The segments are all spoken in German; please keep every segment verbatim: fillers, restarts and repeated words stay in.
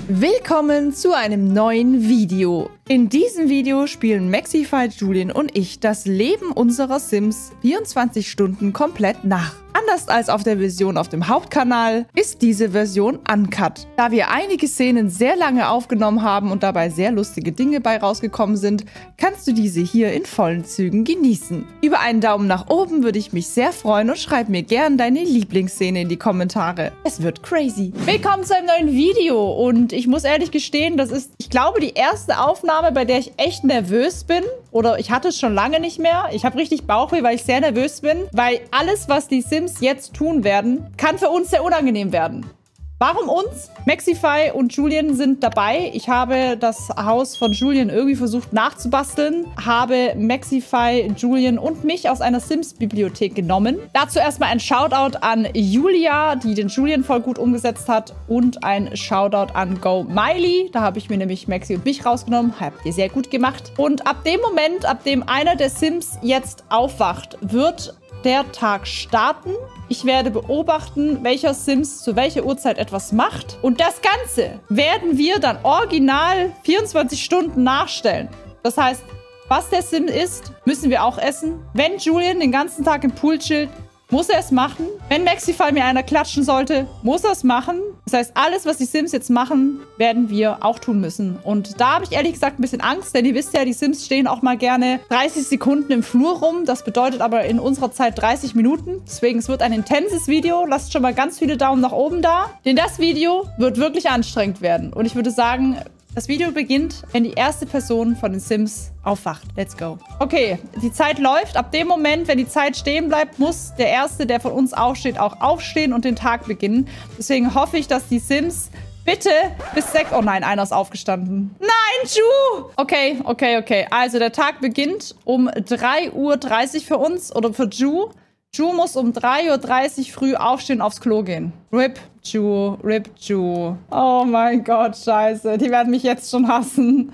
Willkommen zu einem neuen Video. In diesem Video spielen Maxify, Julian und ich das Leben unserer Sims vierundzwanzig Stunden komplett nach. Anders als auf der Version auf dem Hauptkanal ist diese Version uncut. Da wir einige Szenen sehr lange aufgenommen haben und dabei sehr lustige Dinge bei rausgekommen sind, kannst du diese hier in vollen Zügen genießen. Über einen Daumen nach oben würde ich mich sehr freuen und schreib mir gern deine Lieblingsszene in die Kommentare. Es wird crazy. Willkommen zu einem neuen Video und ich muss ehrlich gestehen, das ist, ich glaube, die erste Aufnahme, bei der ich echt nervös bin. Oder ich hatte es schon lange nicht mehr. Ich habe richtig Bauchweh, weil ich sehr nervös bin. Weil alles, was die Sims jetzt tun werden, kann für uns sehr unangenehm werden. Warum uns? Maxify und Julian sind dabei. Ich habe das Haus von Julian irgendwie versucht nachzubasteln. Habe Maxify, Julian und mich aus einer Sims-Bibliothek genommen. Dazu erstmal ein Shoutout an Julia, die den Julian voll gut umgesetzt hat. Und ein Shoutout an Go Miley. Da habe ich mir nämlich Maxi und mich rausgenommen. Habt ihr sehr gut gemacht. Und ab dem Moment, ab dem einer der Sims jetzt aufwacht, wird der Tag starten. Ich werde beobachten, welcher Sims zu welcher Uhrzeit etwas macht. Und das Ganze werden wir dann original vierundzwanzig Stunden nachstellen. Das heißt, was der Sim isst, müssen wir auch essen. Wenn Julian den ganzen Tag im Pool chillt, muss er es machen. Wenn Maxify mir einer klatschen sollte, muss er es machen. Das heißt, alles, was die Sims jetzt machen, werden wir auch tun müssen. Und da habe ich ehrlich gesagt ein bisschen Angst, denn ihr wisst ja, die Sims stehen auch mal gerne dreißig Sekunden im Flur rum. Das bedeutet aber in unserer Zeit dreißig Minuten. Deswegen, es wird ein intenses Video. Lasst schon mal ganz viele Daumen nach oben da. Denn das Video wird wirklich anstrengend werden. Und ich würde sagen, das Video beginnt, wenn die erste Person von den Sims aufwacht. Let's go. Okay, die Zeit läuft. Ab dem Moment, wenn die Zeit stehen bleibt, muss der Erste, der von uns aufsteht, auch aufstehen und den Tag beginnen. Deswegen hoffe ich, dass die Sims bitte bis sechs... Oh nein, einer ist aufgestanden. Nein, Ju! Okay, okay, okay. Also der Tag beginnt um drei Uhr dreißig für uns oder für Ju. Ju muss um drei Uhr dreißig früh aufstehen, aufs Klo gehen. Rip Ju, Rip Ju. Oh mein Gott, scheiße. Die werden mich jetzt schon hassen.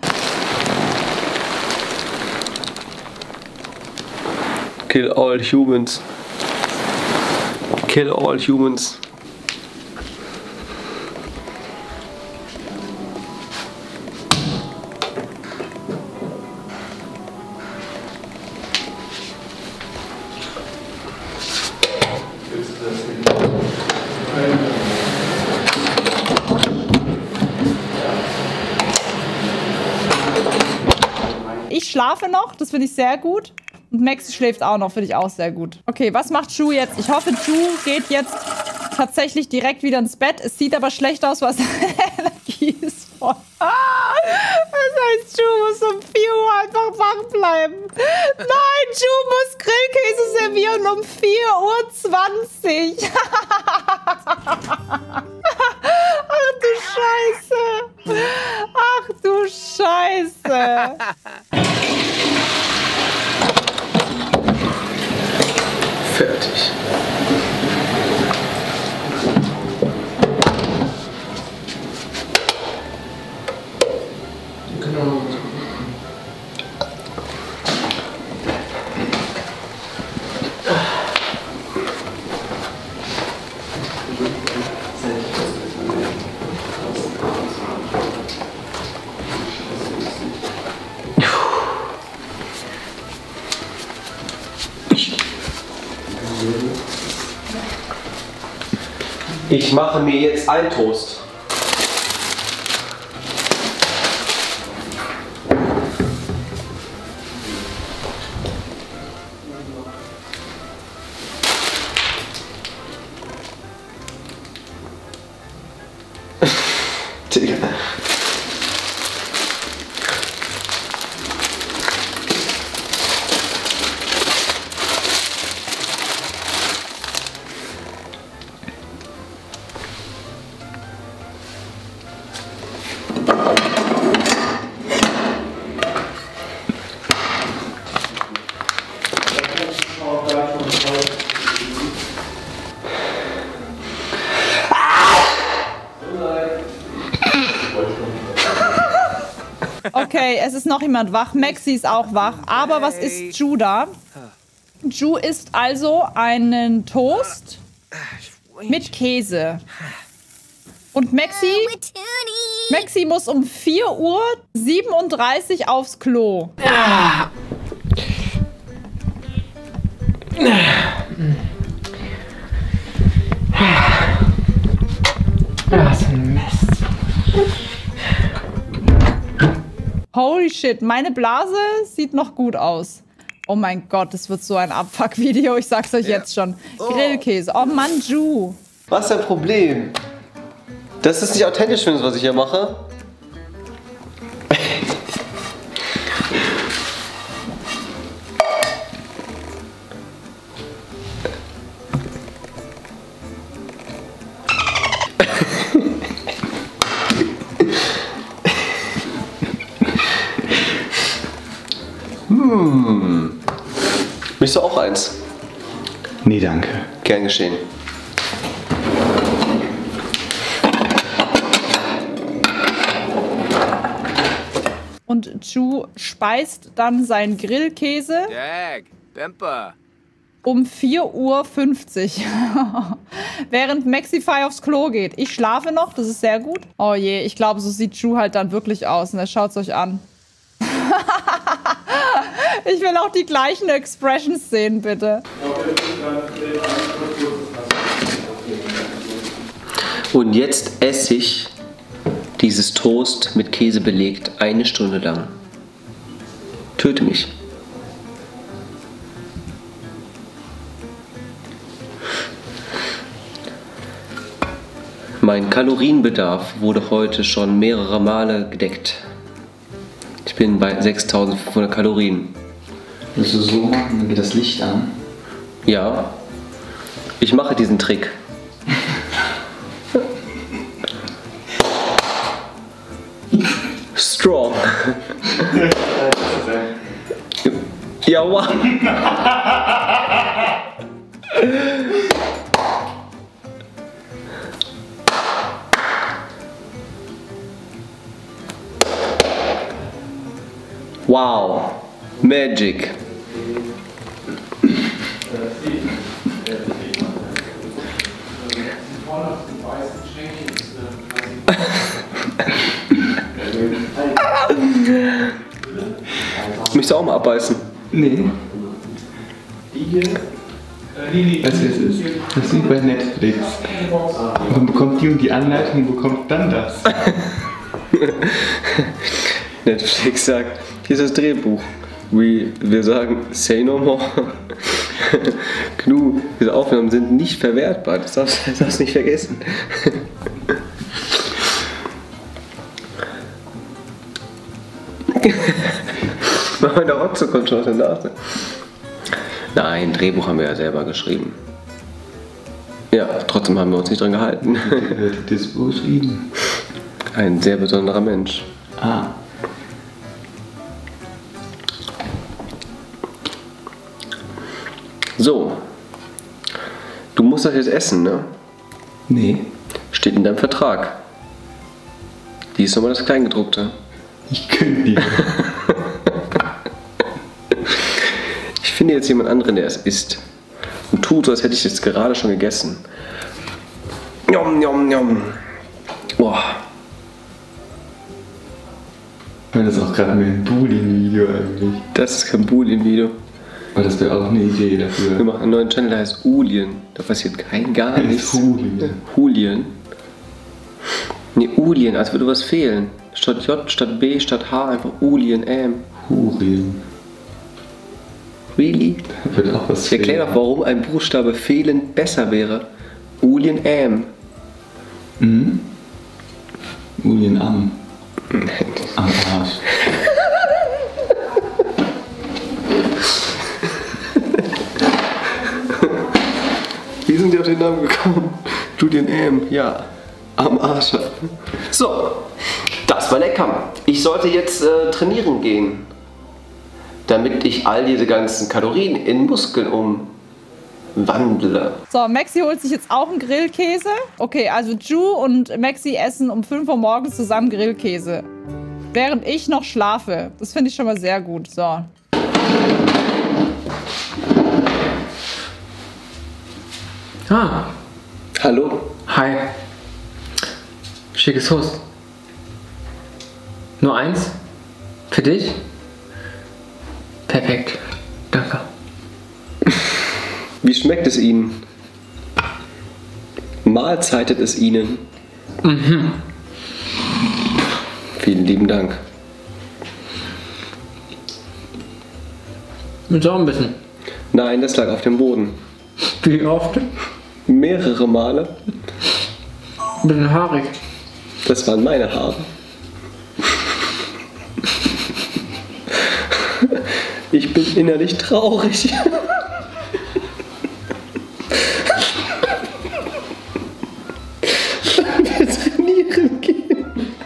Kill all humans. Kill all humans. Ich schlafe noch, das finde ich sehr gut. Und Maxi schläft auch noch, finde ich auch sehr gut. Okay, was macht Ju jetzt? Ich hoffe, Ju geht jetzt tatsächlich direkt wieder ins Bett. Es sieht aber schlecht aus, weil seine Energie ist voll. Ah, das heißt, Ju muss um vier Uhr einfach wach bleiben. Nein, Ju muss Grillkäse servieren um vier Uhr zwanzig. Ach du Scheiße. Ach du Scheiße. Fertig. Genau. Ich mache mir jetzt einen Toast. Digga. Okay, es ist noch jemand wach. Maxi ist auch wach. Aber was ist Ju da? Ju isst also einen Toast mit Käse. Und Maxi Maxi muss um vier Uhr siebenunddreißig aufs Klo. Ah. Ah, so ein Mist. Holy shit, meine Blase sieht noch gut aus. Oh mein Gott, das wird so ein Abfuck-Video, ich sag's euch ja. jetzt schon. Oh. Grillkäse, oh Mann, Ju. Was ist dein Problem? Das ist nicht authentisch, was ich hier mache. Hm. Möchtest du auch eins? Nee, danke. Gern geschehen. Und Ju speist dann seinen Grillkäse Dag, Bemper. um vier Uhr fünfzig. Während Maxify aufs Klo geht. Ich schlafe noch, das ist sehr gut. Oh je, ich glaube, so sieht Ju halt dann wirklich aus. Ne? Schaut's euch an. Ich will auch die gleichen Expressions sehen, bitte. Und jetzt esse ich dieses Toast mit Käse belegt eine Stunde lang. Töte mich. Mein Kalorienbedarf wurde heute schon mehrere Male gedeckt. Ich bin bei sechstausendfünfhundert Kalorien. Willst du so machen, dann geht das Licht an? Ja, ich mache diesen Trick. Strong. Ja, wow. Wow, Magic. Möchtest du auch mal abbeißen? Nee. Weißt du, es ist, das ist wie bei Netflix. Man bekommt die und die Anleitung und bekommt dann das. Netflix sagt, hier ist das Drehbuch. Wir, wir sagen, say no more. Gnu, diese Aufnahmen sind nicht verwertbar. Das darfst du darfst nicht vergessen. Mach mal der Otto kommt schon aus der Nase. Nein, Drehbuch haben wir ja selber geschrieben. Ja, trotzdem haben wir uns nicht dran gehalten. Wer hat das Buch geschrieben? Ein sehr besonderer Mensch. Ah. So. Du musst das jetzt essen, ne? Nee. Steht in deinem Vertrag. Die ist nochmal das Kleingedruckte. Ich könnte die. Ich finde jetzt jemand anderen, der es isst. Und tut so, als hätte ich es gerade schon gegessen. Njom, njom, njom. Boah. Das ist auch gerade ein Bullying-Video eigentlich. Das ist kein Bullying-Video. Aber das wäre auch eine Idee dafür. Wir machen einen neuen Channel, der heißt Ulien. Da passiert kein gar nichts. Hulien. Hulien. Ne, Ulien, als würde was fehlen. Statt J, statt B, statt H einfach Ulien, M. Hurien. Really? Da wird auch was Ich erkläre doch, warum ein Buchstabe fehlend besser wäre. Ulien, M. Mhm. Ulien am. Am Arsch. Wie sind die auf den Namen gekommen? Julian M. Ja, am Arsch. So, das war lecker. Ich sollte jetzt äh, trainieren gehen, damit ich all diese ganzen Kalorien in Muskeln umwandle. So, Maxi holt sich jetzt auch einen Grillkäse. Okay, also Ju und Maxi essen um fünf Uhr morgens zusammen Grillkäse. Während ich noch schlafe. Das finde ich schon mal sehr gut. So. Ah. Hallo? Hi. Schickes Host. Nur eins? Für dich? Perfekt. Danke. Wie schmeckt es Ihnen? Mahlzeitet es Ihnen? Mhm. Vielen lieben Dank. Mit auch ein bisschen. Nein, das lag auf dem Boden. Wie oft? Mehrere Male. Ein bisschen haarig. Das waren meine Haare. Ich bin innerlich traurig. Wir trainieren gehen.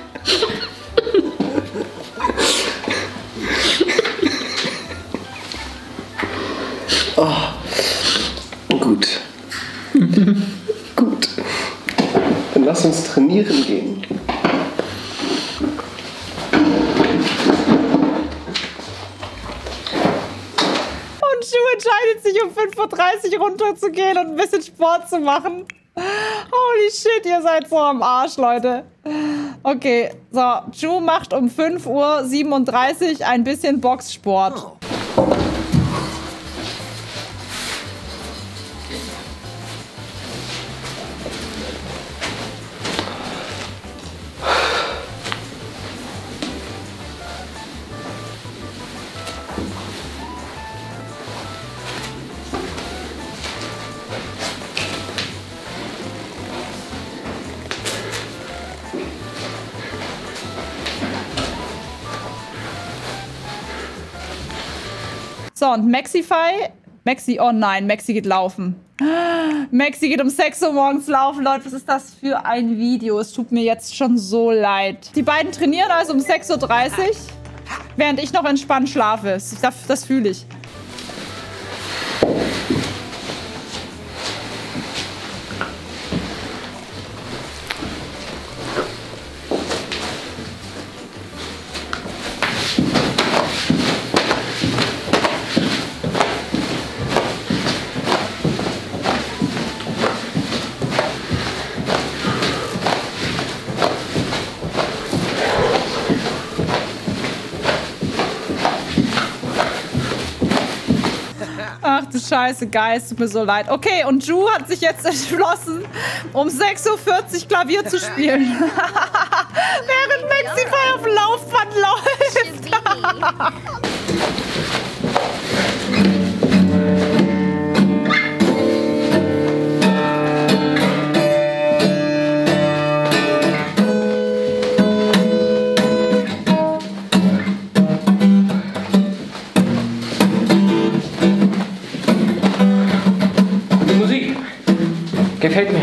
Oh, gut. Gut. Dann lass uns trainieren gehen. Entscheidet sich um fünf Uhr dreißig runterzugehen und ein bisschen Sport zu machen. Holy shit, ihr seid so am Arsch, Leute. Okay, so, Ju macht um fünf Uhr siebenunddreißig ein bisschen Boxsport. So, und Maxify. Maxi, oh nein, Maxi geht laufen. Maxi geht um sechs Uhr morgens laufen. Leute, was ist das für ein Video? Es tut mir jetzt schon so leid. Die beiden trainieren also um sechs Uhr dreißig, während ich noch entspannt schlafe. Das, das fühle ich. Ach du Scheiße, Geist, tut mir so leid. Okay, und Ju hat sich jetzt entschlossen, um sechs Uhr vierzig Klavier zu spielen. Während Maxify auf dem Laufband läuft. Gefällt mir.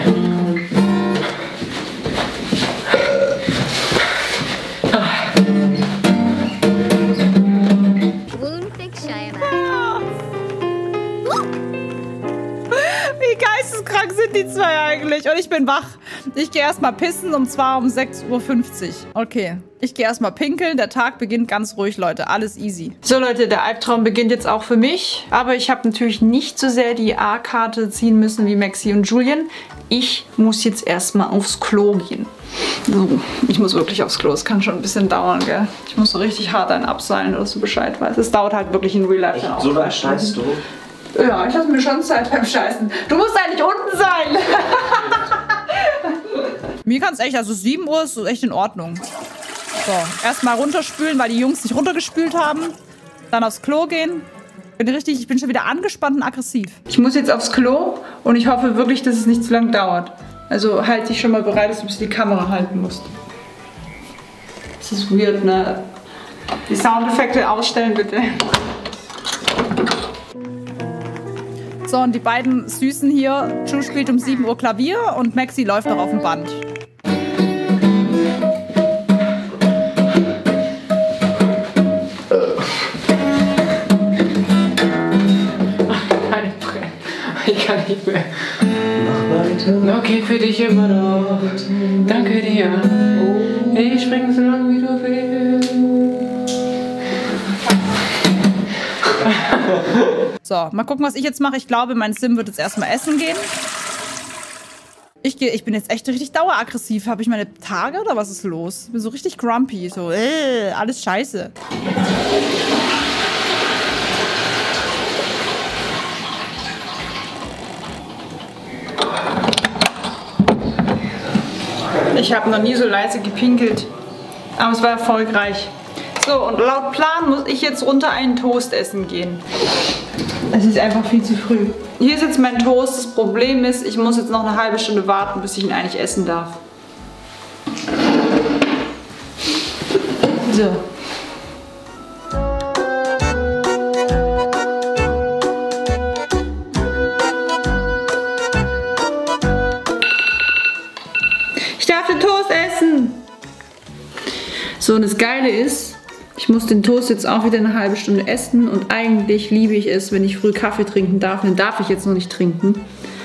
Wie geisteskrank sind die zwei eigentlich? Und ich bin wach. Ich gehe erstmal pissen, und zwar um sechs Uhr fünfzig. Okay. Ich gehe erstmal pinkeln. Der Tag beginnt ganz ruhig, Leute. Alles easy. So, Leute, der Albtraum beginnt jetzt auch für mich. Aber ich habe natürlich nicht so sehr die A-Karte ziehen müssen wie Maxi und Julian. Ich muss jetzt erstmal aufs Klo gehen. So, ich muss wirklich aufs Klo. Es kann schon ein bisschen dauern, gell? Ich muss so richtig hart einen abseilen, dass du Bescheid weißt. Es dauert halt wirklich in Real Life dann auch. So lange scheißt du? Ja, ich lasse mir schon Zeit beim Scheißen. Du musst eigentlich unten sein. Mir kann es echt, also sieben Uhr ist echt in Ordnung. So, erstmal runterspülen, weil die Jungs nicht runtergespült haben. Dann aufs Klo gehen. Bin richtig, ich bin schon wieder angespannt und aggressiv. Ich muss jetzt aufs Klo und ich hoffe wirklich, dass es nicht zu lang dauert. Also halt dich schon mal bereit, dass du bis die Kamera halten musst. Das ist weird, ne? Die Soundeffekte ausstellen, bitte. So, und die beiden Süßen hier, Ju spielt um sieben Uhr Klavier und Maxi läuft noch auf dem Band. Ich kann nicht mehr. Mach weiter. Okay, für dich immer noch. Danke dir. Ich spring so lang wie du willst. So, mal gucken, was ich jetzt mache. Ich glaube, mein Sim wird jetzt erstmal essen gehen. Ich, geh, ich bin jetzt echt richtig daueraggressiv. Habe ich meine Tage oder was ist los? Ich bin so richtig grumpy. So, äh, alles scheiße. Ich habe noch nie so leise gepinkelt. Aber es war erfolgreich. So, und laut Plan muss ich jetzt runter einen Toast essen gehen. Es ist einfach viel zu früh. Hier ist jetzt mein Toast. Das Problem ist, ich muss jetzt noch eine halbe Stunde warten, bis ich ihn eigentlich essen darf. So. Ich darf den Toast essen. So, und das Geile ist, ich muss den Toast jetzt auch wieder eine halbe Stunde essen und eigentlich liebe ich es, wenn ich früh Kaffee trinken darf. Den darf ich jetzt noch nicht trinken.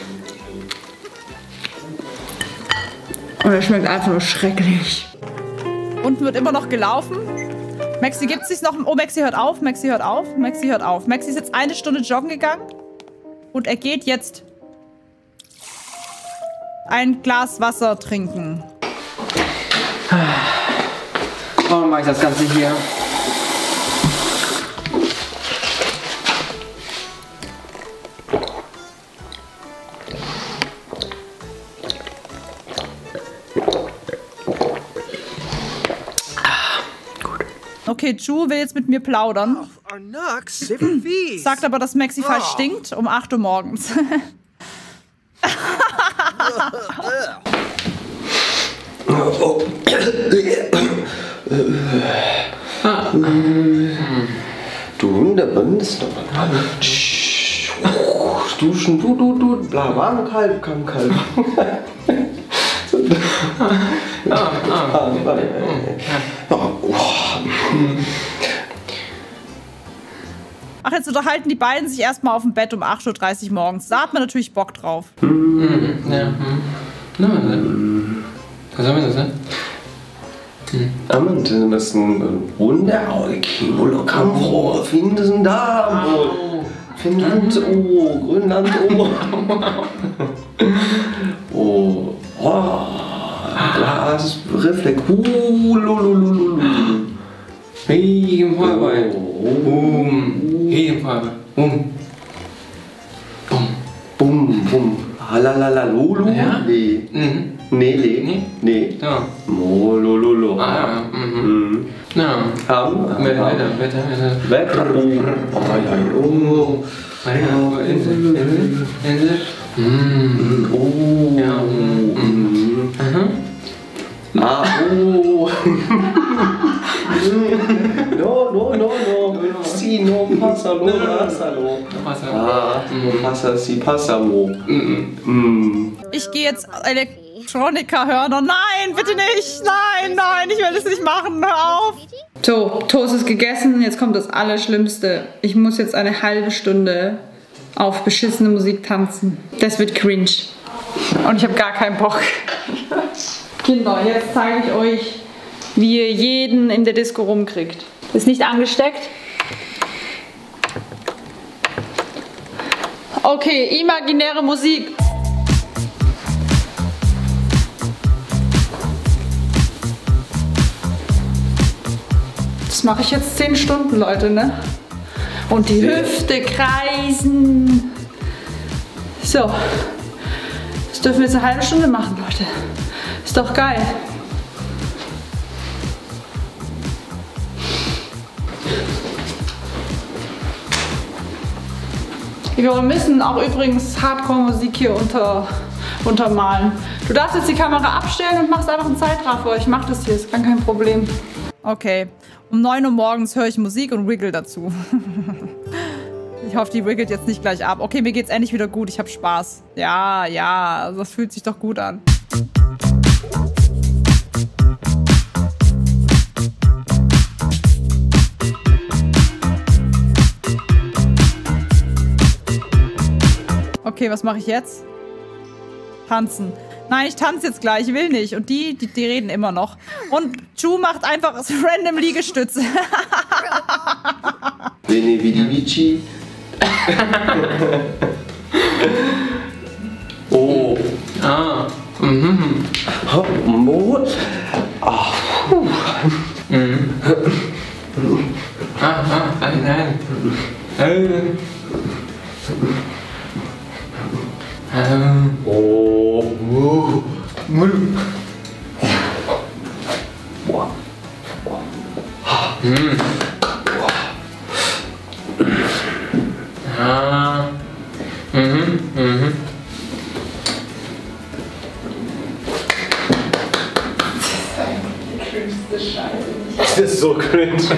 Und er schmeckt einfach nur schrecklich. Unten wird immer noch gelaufen. Maxi gibt es sich noch. Oh, Maxi hört auf, Maxi hört auf, Maxi hört auf. Maxi ist jetzt eine Stunde joggen gegangen und er geht jetzt ein Glas Wasser trinken. Warum mache ich das Ganze hier? Okay, Ju will jetzt mit mir plaudern. Sagt aber, dass Maxi falsch stinkt um acht Uhr morgens. Du Hundebind. Duschen, du, du, du, bla, warm, kalt, kalt, kalt. Ach, jetzt unterhalten die beiden sich erstmal auf dem Bett um acht Uhr dreißig morgens. Da hat man natürlich Bock drauf. Mhm. Ja. Na, was soll man das sein? Amen, das ist ein Wunder. Kilo Kampf, finden da. Finnland, oh, Grönland, oh. Oh, oh. Glas, Reflex. Uh, lulululu. Heliumfeuerball. Boom. Heliumfeuerball. Boom. Boom. Bum, bum. Halalala, lulu. Ja? Nee. Mhm. Nee, nee. Nee? Nee. Ja. Mo, lululu. Ah, ja. Mhm. Ja. Haben. Wetter, Wetter, Wetter. Wetter. Oh, ja, oh. Weiter. Insel, Insel, Insel. Mhm. Oh. Ja. Mhm. Mhm. Ah, oh. No, no, no, no. Si, no, passa, no, passa, no. Ah, no, passa, si, passa, mo. Mm. Ich gehe jetzt Elektronika hören. Oh nein, bitte nicht. Nein, nein, ich will das nicht machen. Hör auf. So, Toast ist gegessen. Jetzt kommt das Allerschlimmste. Ich muss jetzt eine halbe Stunde auf beschissene Musik tanzen. Das wird cringe. Und ich habe gar keinen Bock. Kinder, jetzt zeige ich euch, wie ihr jeden in der Disco rumkriegt. Ist nicht angesteckt. Okay, imaginäre Musik. Das mache ich jetzt zehn Stunden, Leute, ne? Und die Hüfte kreisen. So. Das dürfen wir jetzt eine halbe Stunde machen, Leute. Ist doch geil. Wir müssen auch übrigens Hardcore-Musik hier unter, untermalen. Du darfst jetzt die Kamera abstellen und machst einfach einen Zeitraffer. Ich mach das hier, ist gar kein Problem. Okay, um neun Uhr morgens höre ich Musik und wiggle dazu. Ich hoffe, die wiggelt jetzt nicht gleich ab. Okay, mir geht's endlich wieder gut. Ich habe Spaß. Ja, ja, das fühlt sich doch gut an. Okay, was mache ich jetzt? Tanzen. Nein, ich tanze jetzt gleich. Ich will nicht. Und die, die, die reden immer noch. Und Ju macht einfach random Liegestütze. Bene Vidi Vici. Oh. Ah. Mo. Ach, puh. Mhm. Ah, ah, nein, nein. Ähm. Ähm. Oh. Oh. Mhm. Ah. Mhm, mhm. Das ist so cringe. Oh,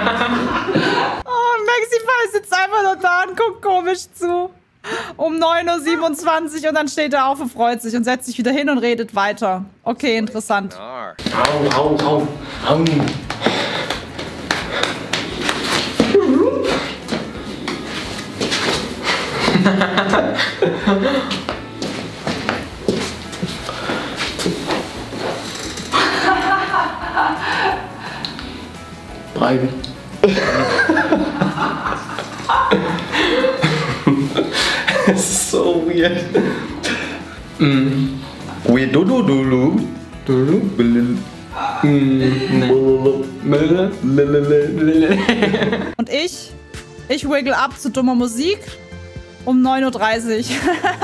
Maxify sitzt einfach nur da und guckt komisch zu. Um neun Uhr siebenundzwanzig und dann steht er auf und freut sich und setzt sich wieder hin und redet weiter. Okay, interessant. Au, au, au, au. Bleiben. Es ist so weird. Mm. Weird dulu dulu. Dulu belil. Und ich, ich wiggle ab zu dummer Musik um neun Uhr dreißig.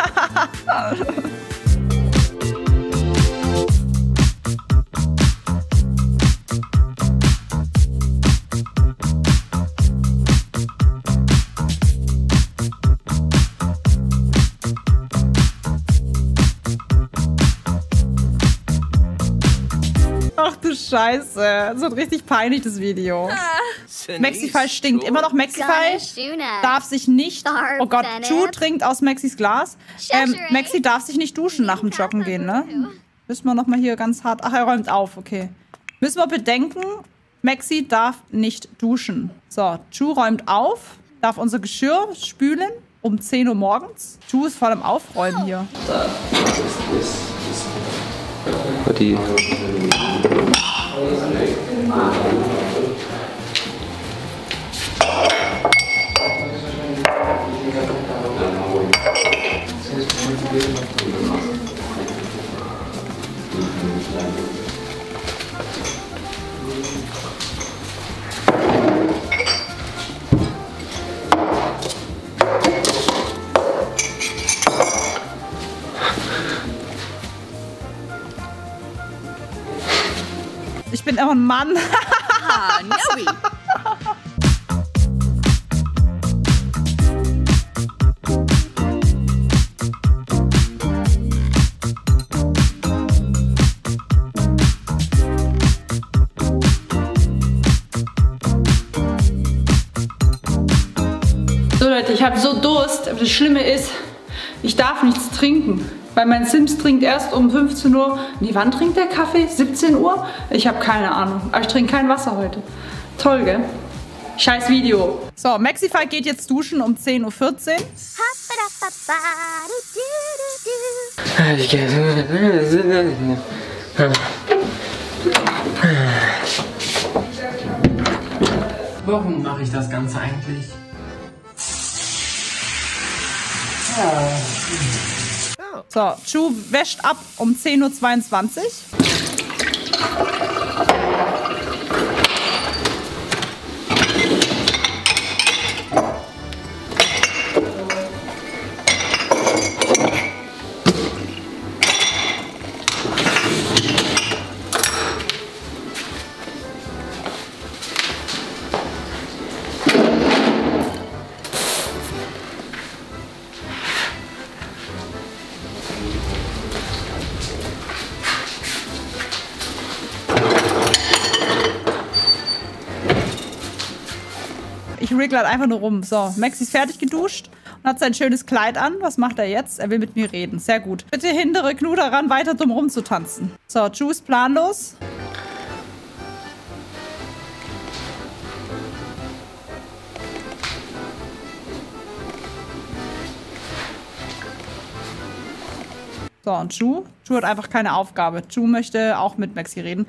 Ach du Scheiße. Das wird richtig peinlich, das Video. Maxify stinkt. Immer noch Maxify darf sich nicht... Oh Gott, Chu trinkt aus Maxis Glas. Ähm, Maxi darf sich nicht duschen nach dem Joggen gehen, ne? Müssen wir nochmal hier ganz hart... Ach, er räumt auf, okay. Müssen wir bedenken, Maxi darf nicht duschen. So, Chu räumt auf, darf unser Geschirr spülen um zehn Uhr morgens. Chu ist voll am Aufräumen hier. Die. Ich bin immer ein Mann. Ah, Noe. So Leute, ich habe so Durst, aber das Schlimme ist, ich darf nichts trinken. Weil mein Sims trinkt erst um fünfzehn Uhr. Nee, wann trinkt der Kaffee? siebzehn Uhr? Ich habe keine Ahnung. Aber ich trinke kein Wasser heute. Toll, gell? Scheiß Video. So, Maxify geht jetzt duschen um zehn Uhr vierzehn. Warum mache ich das Ganze eigentlich? So, Chu wäscht ab um zehn Uhr zweiundzwanzig. Ich wriggle halt einfach nur rum. So, Maxi ist fertig geduscht und hat sein schönes Kleid an. Was macht er jetzt? Er will mit mir reden. Sehr gut. Bitte hindere Knu daran, weiter dumm rumzutanzen. So, Chu ist planlos. So, und Chu? Chu hat einfach keine Aufgabe. Chu möchte auch mit Maxi reden.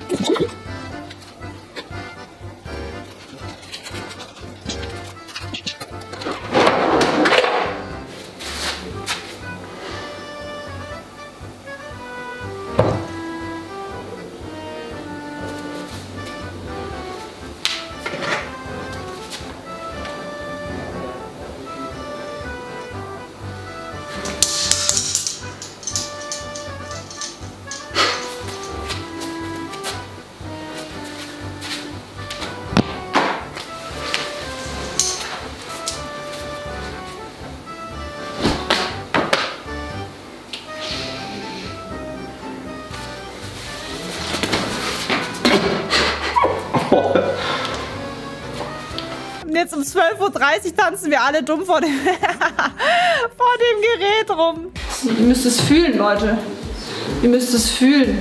jetzt um zwölf Uhr dreißig tanzen wir alle dumm vor dem, vor dem Gerät rum. Ihr müsst es fühlen, Leute. Ihr müsst es fühlen.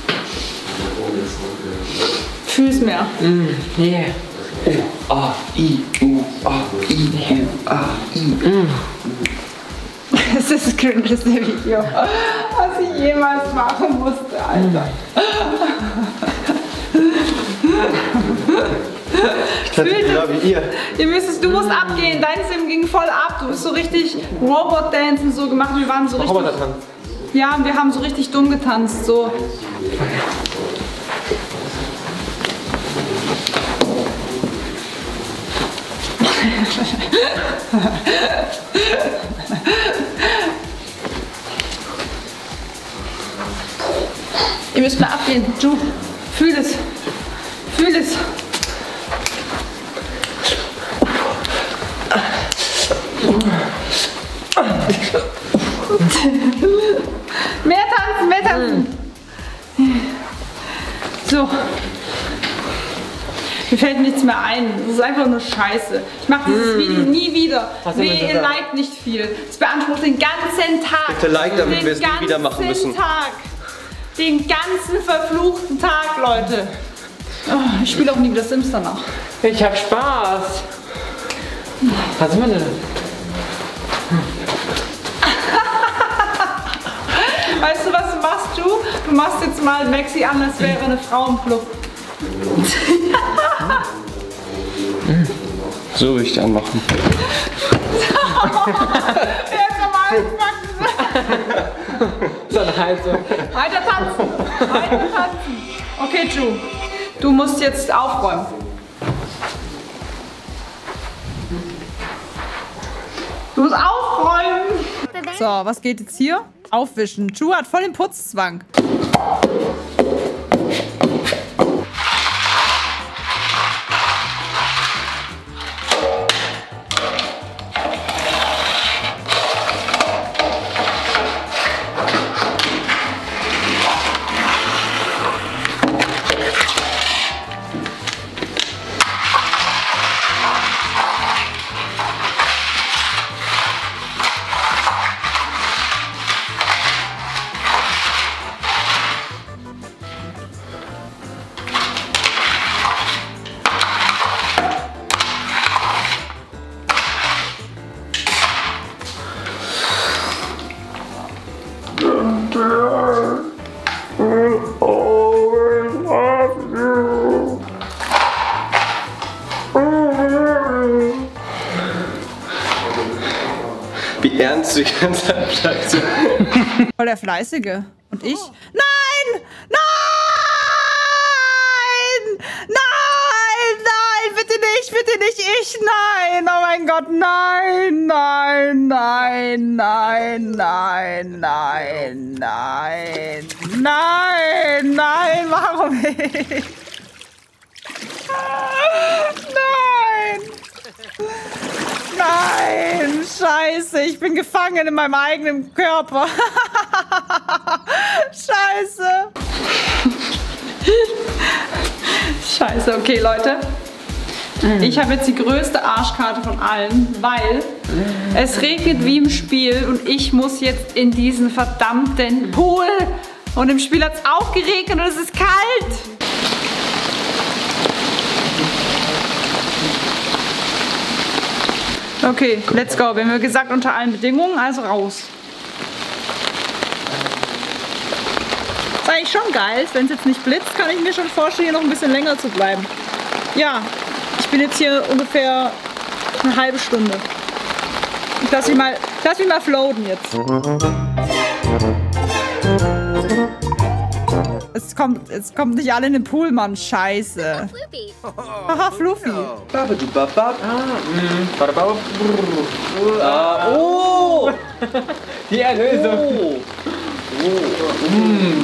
Fühl's mehr. Mm, yeah. U, A, I, U, A, I, U, A, I. Mm. Das ist das cringeste Video, was ich jemals machen musste, Alter. Ich kann nicht genau wie ihr. Ihr müsst, du musst abgehen, dein Sim ging voll ab. Du hast so richtig Robot-Dance und so gemacht. Wir waren so richtig. Roboter-Tanz. Ja, wir haben so richtig dumm getanzt. So. Ihr müsst mal abgehen. Ju, fühl es. Fühl es. Mehr tanzen, mehr tanzen. So. Mir fällt nichts mehr ein. Das ist einfach nur Scheiße. Ich mache dieses mm. Video nie wieder. Nee, ihr liked nicht viel. Es beansprucht den ganzen Tag. Bitte like, damit wir es nie wieder machen müssen. Den ganzen Tag. Den ganzen verfluchten Tag, Leute. Oh, ich spiele auch nie wieder Sims danach. Ich hab Spaß. Was ist meine? Weißt du, was du machst, du? Du machst jetzt mal Maxi an, als wäre eine Frau im Club. So will ich die anmachen. Der ist normal gebacken. So eine Haltung. Weiter tanzen. Weiter tanzen. Okay, Ju. Du musst jetzt aufräumen. Du musst aufräumen. So, was geht jetzt hier? Aufwischen. Ju hat voll den Putzzwang. Wie ernst du die ganze Zeit bleibst. Voll der Fleißige. Und ich? Nein! Nein! Nein! Nein! Bitte nicht! Bitte nicht ich! Nein! Oh mein Gott! Nein! Nein! Nein! Nein! Nein! Nein! Nein! Nein! Nein! Warum ich? Nein! Nein, scheiße, ich bin gefangen in meinem eigenen Körper. Scheiße. Scheiße, okay, Leute. Ich habe jetzt die größte Arschkarte von allen, weil es regnet wie im Spiel und ich muss jetzt in diesen verdammten Pool. Und im Spiel hat es auch geregnet und es ist kalt. Okay, let's go. Wir haben gesagt, unter allen Bedingungen, also raus. Ist eigentlich schon geil. Wenn es jetzt nicht blitzt, kann ich mir schon vorstellen, hier noch ein bisschen länger zu bleiben. Ja, ich bin jetzt hier ungefähr eine halbe Stunde. Ich lass mich mal, lass mich mal floaten jetzt. Es kommt, es kommt nicht alle in den Pool, Mann. Scheiße. Haha, Fluffy. Ah, oh! Die Erlösung. Oh. Oh. Mm.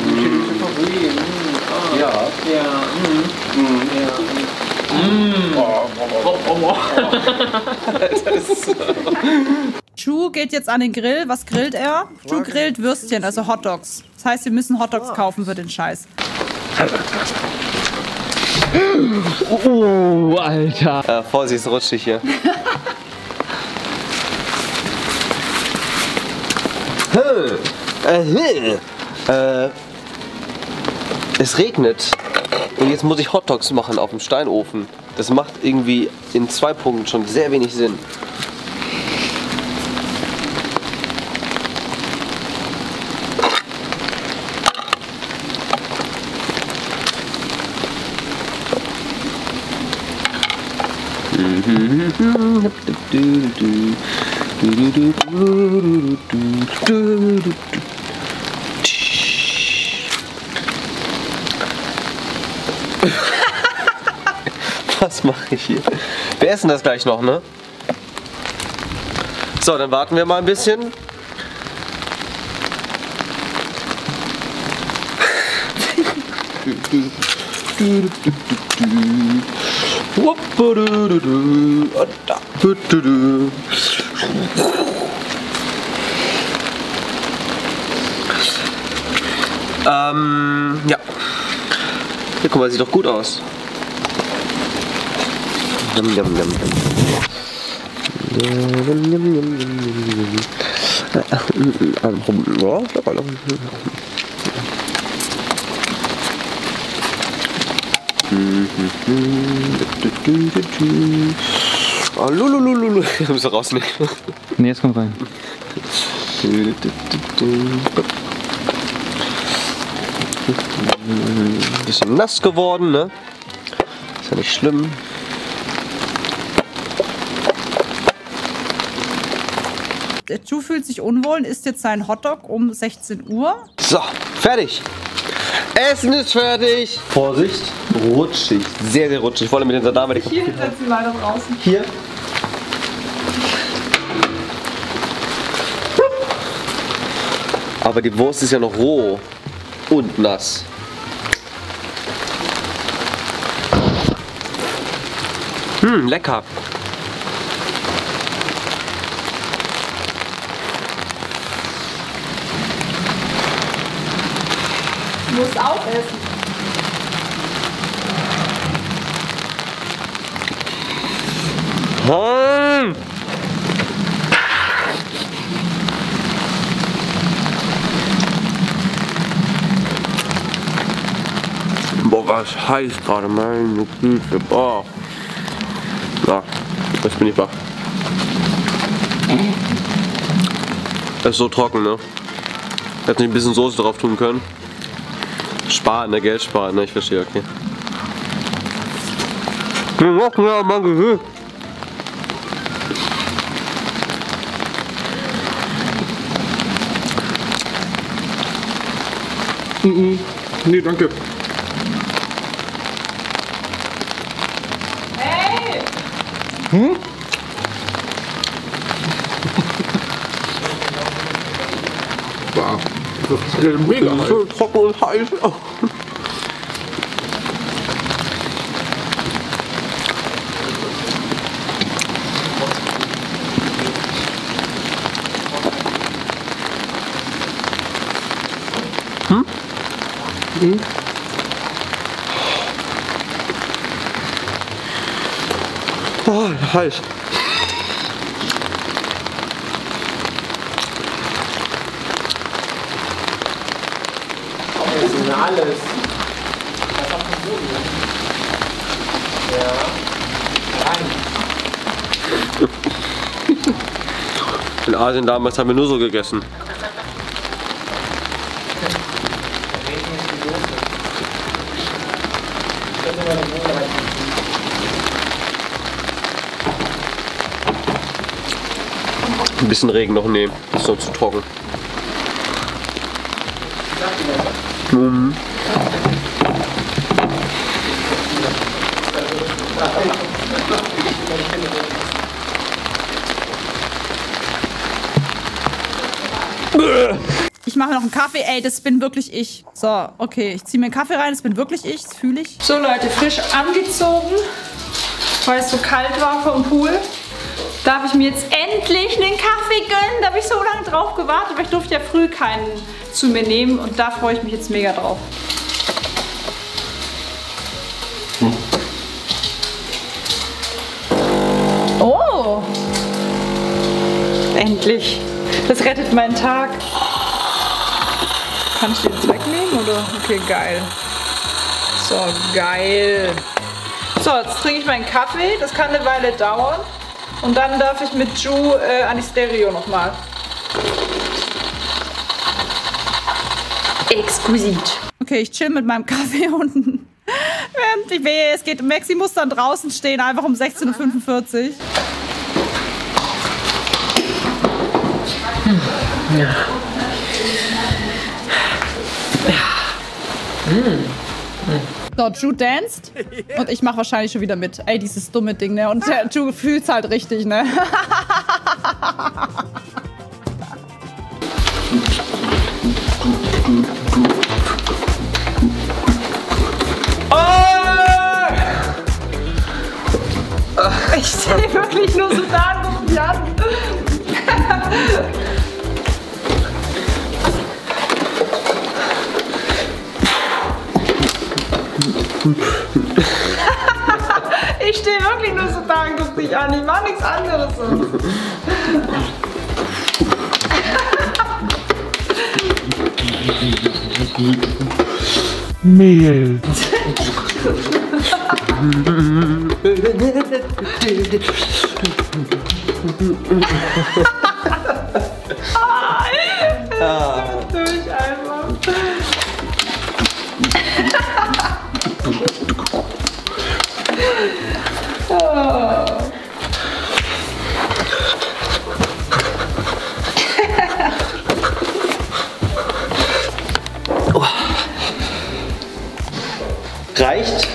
Ja. Ja. Mm. Ja. Mm. Oh, oh, oh, oh. Ju geht jetzt an den Grill. Was grillt er? Ju grillt Würstchen, also Hotdogs. Das heißt, wir müssen Hotdogs kaufen für den Scheiß. Oh, Alter. Äh, Vorsicht, ist rutschig hier. äh, es regnet und jetzt muss ich Hotdogs machen auf dem Steinofen. Das macht irgendwie in zwei Punkten schon sehr wenig Sinn. Was mache ich hier? Wir essen das gleich noch, ne? So, dann warten wir mal ein bisschen. Ähm, ja. Hier, guck mal, sieht doch gut aus. Yum, yum, yum, yum. Yum, yum, yum, yum, yum. Oh, lulululu. Ich muss rausnehmen. Ne, jetzt kommt rein. Bisschen nass geworden, ne? Ist ja nicht schlimm. Der Ju fühlt sich unwohl und isst jetzt seinen Hotdog um sechzehn Uhr. So, fertig. Essen ist fertig. Vorsicht, rutschig. Sehr, sehr rutschig. Vor allem mit den Sandalen. Hier sitzen leider draußen. Hier. Aber die Wurst ist ja noch roh und nass. Hm, lecker. Du musst auch essen. Hm. Boah, was heiß gerade, meine Güte. Boah. Na, jetzt bin ich wach. Das ist so trocken, ne? Hätte nicht ein bisschen Soße drauf tun können. Sparen, ne? Geld sparen, ne? Ich verstehe, okay. Noch mehr, mein Gehirn. Mhm. Nee, danke. Hey! Hm? Wow. Das ist mega heiß. So trocken und heiß. Oh. Hm? Mhm. Oh, heiß. Alles. Das hat verboten. Ja. Rein. In Asien damals haben wir nur so gegessen. Ein bisschen Regen noch nehmen, ist noch zu trocken. Mhm. Ich mache noch einen Kaffee. Ey, das bin wirklich ich. So, okay, ich ziehe mir einen Kaffee rein. Das bin wirklich ich. Das fühle ich. So, Leute, frisch angezogen, weil es so kalt war vom Pool. Darf ich mir jetzt endlich einen Kaffee gönnen? Da habe ich so lange drauf gewartet, aber ich durfte ja früh keinen zu mir nehmen und da freue ich mich jetzt mega drauf. Hm. Endlich. Das rettet meinen Tag. Kann ich den jetzt wegnehmen oder? Okay, geil. So, geil. So, jetzt trinke ich meinen Kaffee. Das kann eine Weile dauern. Und dann darf ich mit Ju äh, an die Stereo nochmal. Exquisit. Okay, ich chill mit meinem Kaffee unten. Während ich wehe, es geht. Maxi muss dann draußen stehen, einfach um sechzehn Uhr fünfundvierzig. Hm. Ja. Hm. So, Ju danced und ich mache wahrscheinlich schon wieder mit. Ey, dieses dumme Ding, ne? Und der Ju fühlt's halt richtig, ne? Ich stehe wirklich nur so da und guck mich an. Ich stehe wirklich nur so da und guck dich an. Ich mach nichts anderes. Mehl. Ah, durch einfach. Oh. Reicht?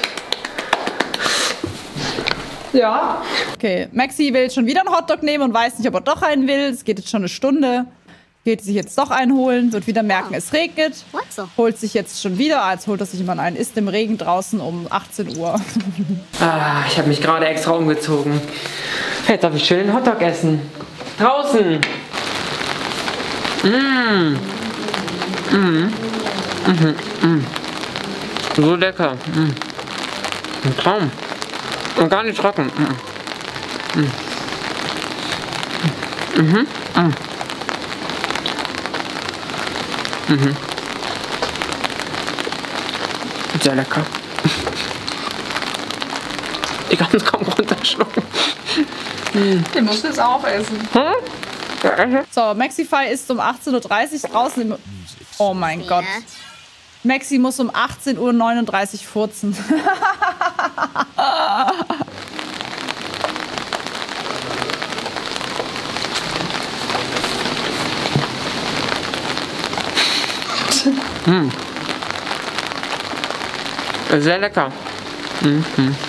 Ja. Okay, Maxi will schon wieder einen Hotdog nehmen und weiß nicht, ob er doch einen will. Es geht jetzt schon eine Stunde. Geht sich jetzt doch einholen, wird wieder merken, es regnet. Holt sich jetzt schon wieder, als holt er sich immer einen. Ist im Regen draußen um achtzehn Uhr. Ah, ich habe mich gerade extra umgezogen. Jetzt darf ich schön einen Hotdog essen. Draußen. Mmh. Mmh. Mhm. Mm. So lecker. Mm. Ein Traum. Und gar nicht trocken. Mm. Mm. Mhm. Mm. Mhm. Sehr lecker. Ich kann es kaum runterschlucken. Den musst du jetzt auch essen. Hm? So, Maxify ist um achtzehn Uhr dreißig draußen im... Oh mein Gott. Maxi muss um achtzehn Uhr neununddreißig furzen. Mm. Sehr lecker. Mm -hmm. Mm -hmm.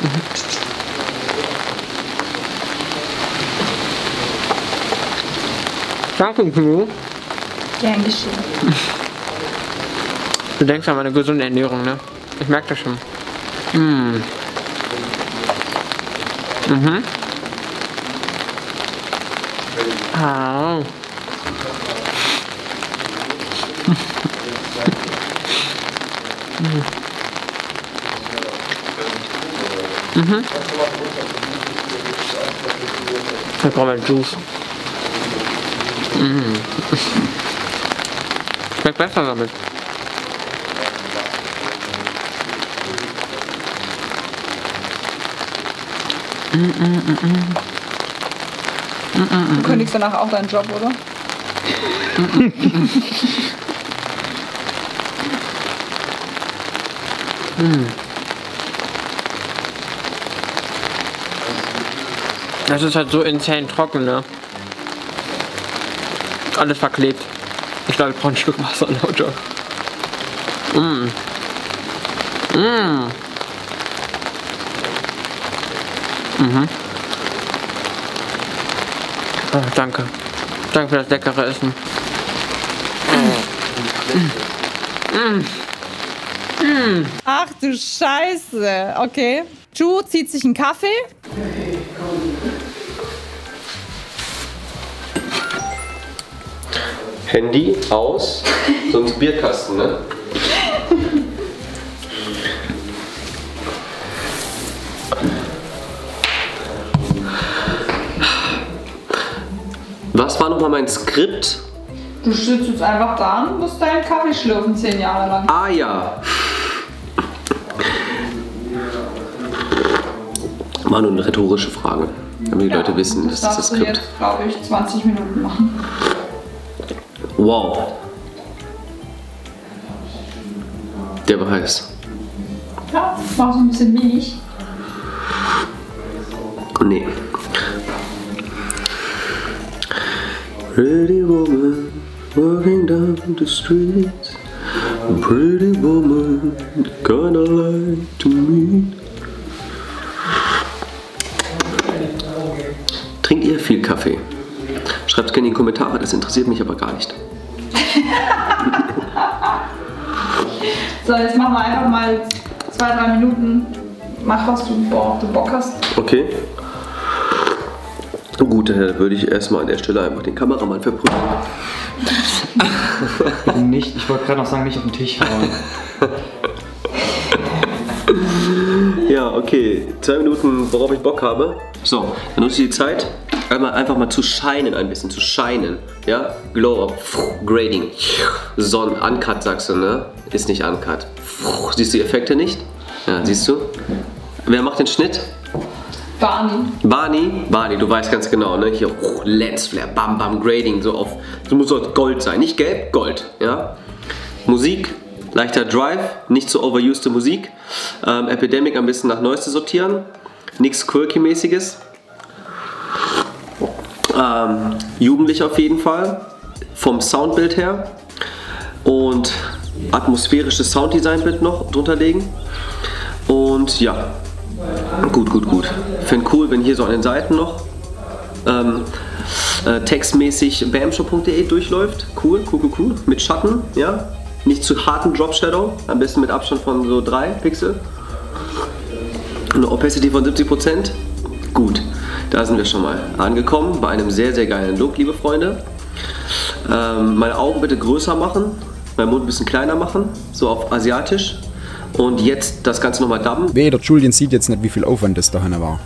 Danke, Knu. Gern geschehen. Du denkst an meine gesunde Ernährung, ne? Ich merke das schon. Mm. Mhm. Ah. Mhm. Ich brauche mal Juice. Mhm. Schmeckt besser damit. Mm, mm, mm, mm. Mm, mm, mm. Du kündigst danach auch deinen Job, oder? Mm, mm, mm. Das ist halt so insane trocken, ne? Alles verklebt. Ich glaube, ich brauche ein Stück Wasser in Hotdog. Mm. Mm. Mhm. Oh, danke. Danke für das leckere Essen. Mm. Mm. Ach du Scheiße. Okay. Ju zieht sich einen Kaffee. Handy aus, sonst Bierkasten, ne? Was war nochmal mein Skript? Du sitzt jetzt einfach da und musst deinen Kaffee schlürfen, zehn Jahre lang. Ah ja. War nur eine rhetorische Frage, damit die Ja, Leute wissen, das, das ist das darfst du Skript. jetzt, glaube ich, zwanzig Minuten machen. Wow. Der war heiß. Ja, mach so ein bisschen Milch. Nee. Pretty woman walking down the street. Pretty woman kinda like to me. Trinkt ihr viel Kaffee? Schreibt gerne in die Kommentare, das interessiert mich aber gar nicht. So, jetzt machen wir einfach mal zwei, drei Minuten. Mach, was du, boah, du Bock hast. Okay. Gut, dann würde ich erstmal an der Stelle einfach den Kameramann verprügeln. Nicht, ich wollte gerade noch sagen, nicht auf den Tisch hauen. Ja, okay. Zwei Minuten, worauf ich Bock habe. So, dann nutze ich die Zeit, einmal einfach mal zu scheinen ein bisschen, zu scheinen. Ja, Glow Up, Grading, Sonnen, Uncut sagst du, ne? Ist nicht Uncut. Siehst du die Effekte nicht? Ja, siehst du? Wer macht den Schnitt? Barney. Barney, Barney, du weißt ganz genau, ne? Hier oh, Lensflare, Bam Bam Grading, so auf, so muss so Gold sein, nicht gelb, Gold, ja? Musik, leichter Drive, nicht so overused Musik, ähm, Epidemic ein bisschen nach Neueste sortieren, nichts Quirky-mäßiges, ähm, jugendlich auf jeden Fall, vom Soundbild her und atmosphärisches Sounddesign bitte noch drunter legen und ja. Gut, gut, gut. Ich finde cool, wenn hier so an den Seiten noch ähm, äh, textmäßig bamshop punkt de durchläuft. Cool, cool, cool, cool. Mit Schatten, ja. Nicht zu harten Drop Shadow, am besten mit Abstand von so drei Pixel. Eine Opacity von siebzig Prozent. Gut, da sind wir schon mal angekommen bei einem sehr, sehr geilen Look, liebe Freunde. Ähm, meine Augen bitte größer machen, meinen Mund ein bisschen kleiner machen, so auf asiatisch. Und jetzt das Ganze nochmal dubben. Weh, der Julian sieht jetzt nicht, wie viel Aufwand das dahin war.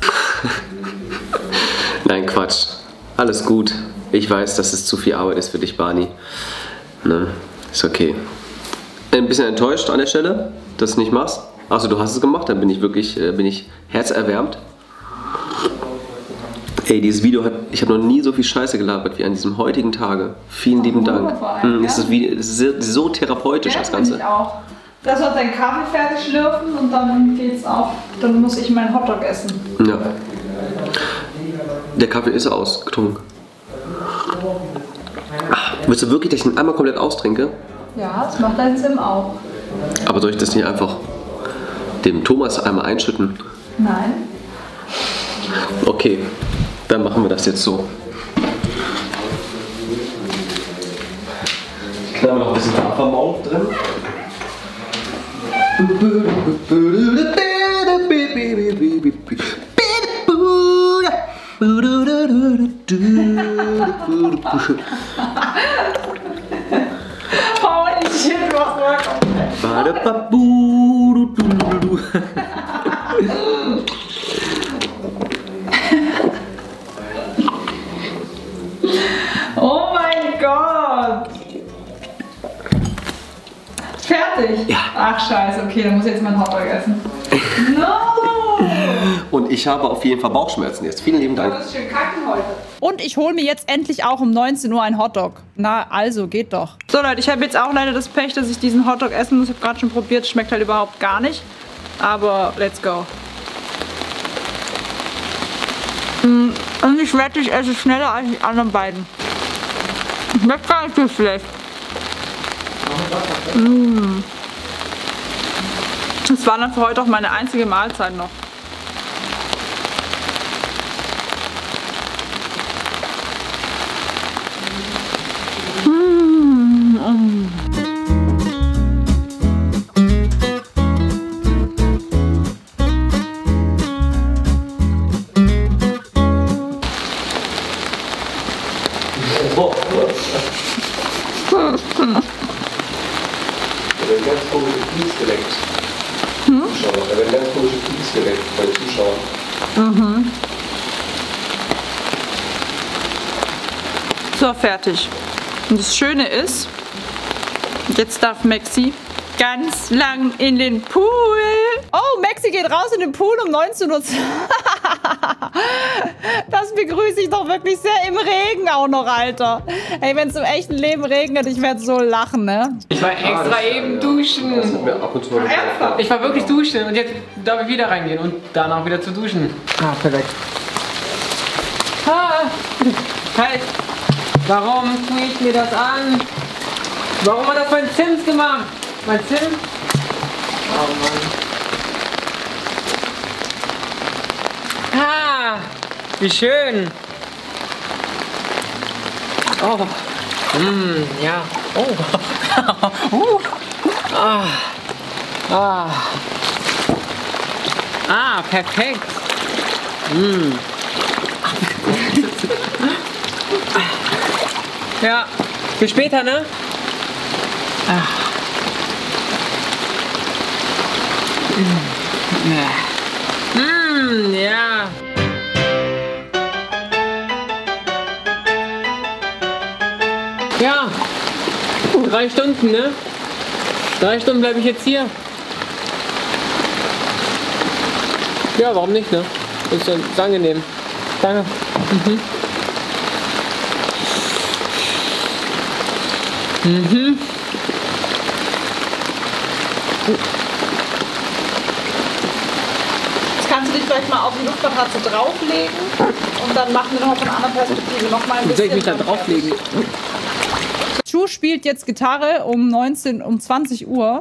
Nein, Quatsch. Alles gut. Ich weiß, dass es zu viel Arbeit ist für dich, Barney. Ne? Ist okay. Ein bisschen enttäuscht an der Stelle, dass du es nicht machst. Achso, du hast es gemacht, dann bin ich wirklich äh, bin ich herzerwärmt. Ey, dieses Video hat, ich habe noch nie so viel Scheiße gelabert wie an diesem heutigen Tage. Vielen lieben Dank. Mhm, ist das Video, es ist so therapeutisch, Ja, das Ganze. Ich auch. Das wird dein Kaffee fertig schlürfen und dann geht's auch. Dann muss ich meinen Hotdog essen. Ja. Der Kaffee ist ausgetrunken. Ach, willst du wirklich, dass ich ihn einmal komplett austrinke? Ja, das macht dein Sim auch. Aber soll ich das nicht einfach dem Thomas einmal einschütten? Nein. Okay, dann machen wir das jetzt so. Dann haben wir noch ein bisschen Hafermau drin. Holy shit, was war Oh mein Gott! Fertig? Ja. Ach scheiße, okay, dann muss ich jetzt meinen Hotdog essen. No! Und ich habe auf jeden Fall Bauchschmerzen jetzt. Vielen lieben Du Dank. musst schön kacken heute. Und ich hole mir jetzt endlich auch um neunzehn Uhr einen Hotdog. Na, also, geht doch. So Leute, ich habe jetzt auch leider das Pech, dass ich diesen Hotdog essen muss. Ich habe gerade schon probiert, schmeckt halt überhaupt gar nicht. Aber let's go. Mm, und ich wette, ich esse schneller als die anderen beiden. Schmeckt gar nicht so schlecht. Mm. Das war dann für heute auch meine einzige Mahlzeit noch. Da werden ganz komische Kies geleckt. Hm? Zuschauer. Da werden ganz komische Kies geleckt bei den Zuschauern. Mhm. So, fertig. Und das Schöne ist, jetzt darf Maxi ganz lang in den Pool. Oh, Maxi geht raus in den Pool um neunzehn Uhr. Das begrüße ich doch wirklich sehr im Regen auch noch, Alter. Ey, wenn es im echten Leben regnet, ich werde so lachen, ne? Ich war extra ah, eben ja. duschen. Das hat mir ab und zu mal gefallen. Ich war wirklich duschen und jetzt darf ich wieder reingehen und danach wieder zu duschen. Ah, perfekt. Ah, halt. Warum tue ich mir das an? Warum hat das mein Sims gemacht? Mein Sims? Oh Mann. Ah, wie schön. Oh, mm, ja. Oh. uh. ah. Ah. Ah, perfekt. Mm. Ja, bis später, ne? Ach. Mm, ja. Ja, drei Stunden, ne? Drei Stunden bleibe ich jetzt hier. Ja, warum nicht, ne? Ist ja ist angenehm. Danke. Mhm. Mhm. Jetzt kannst du dich vielleicht mal auf die Luftmatratze drauflegen und dann machen wir noch von einer anderen Perspektive noch mal ein bisschen. Soll ich mich da drauflegen? Chu spielt jetzt Gitarre um neunzehn, um zwanzig Uhr.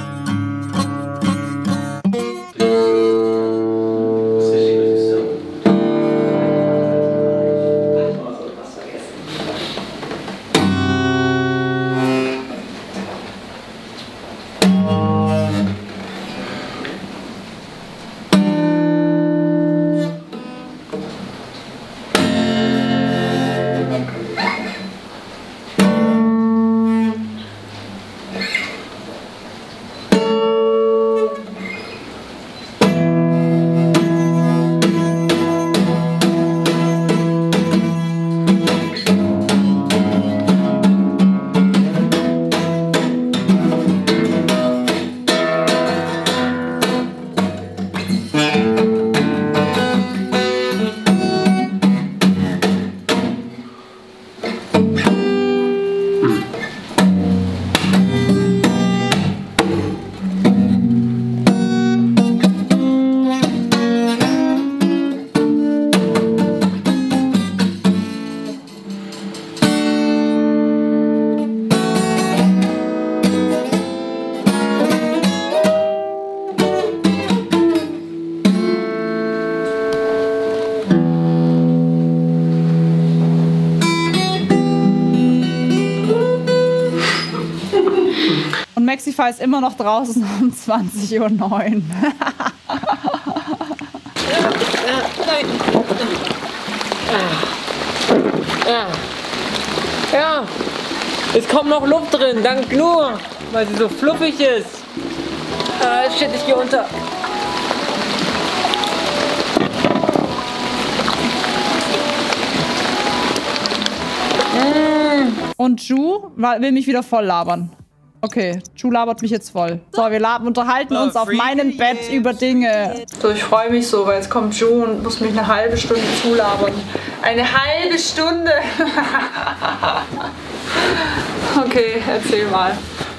Maxify ist immer noch draußen um zwanzig Uhr neun. Ja, es kommt noch Luft drin, dank nur, weil sie so fluffig ist. Ah, shit, ich gehe unter. Und Ju will mich wieder voll labern. Okay, Ju labert mich jetzt voll. So, wir labern, unterhalten uns auf meinem Bett über Dinge. So, ich freue mich so, weil jetzt kommt Ju und muss mich eine halbe Stunde zulabern. Eine halbe Stunde! Okay, erzähl mal.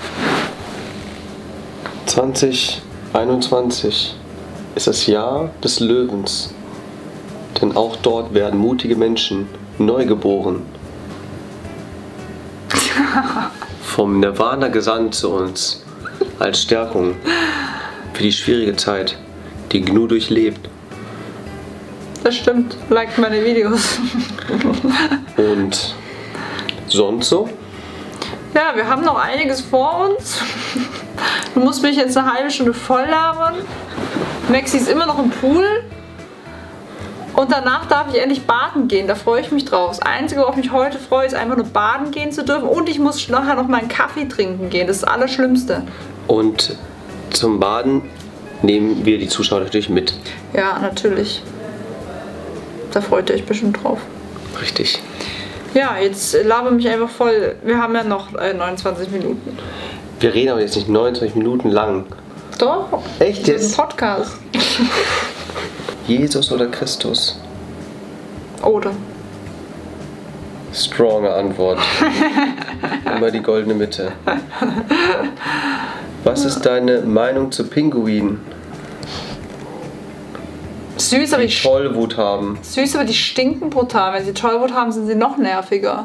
zwanzig einundzwanzig ist das Jahr des Löwens. Denn auch dort werden mutige Menschen neu geboren. Vom Nirvana gesandt zu uns als Stärkung für die schwierige Zeit, die Gnu durchlebt. Das stimmt, liked meine Videos. Und sonst so? Ja, wir haben noch einiges vor uns. Du musst mich jetzt eine halbe Stunde voll labern. Maxi ist immer noch im Pool. Und danach darf ich endlich baden gehen, da freue ich mich drauf. Das Einzige, worauf ich mich heute freue, ist einfach nur baden gehen zu dürfen. Und ich muss nachher noch mal einen Kaffee trinken gehen, das ist das Allerschlimmste. Und zum Baden nehmen wir die Zuschauer natürlich mit. Ja, natürlich. Da freut ihr euch bestimmt drauf. Richtig. Ja, jetzt laber mich einfach voll. Wir haben ja noch äh, neunundzwanzig Minuten. Wir reden aber jetzt nicht neunundzwanzig Minuten lang. Doch. Echt Das ist jetzt? ein Podcast. Jesus oder Christus? Oder? Stronge Antwort. Immer die goldene Mitte. Was ist deine Meinung zu Pinguinen? Süß, aber Die die, Tollwut haben. süß, aber die stinken brutal. Wenn sie Tollwut haben, sind sie noch nerviger.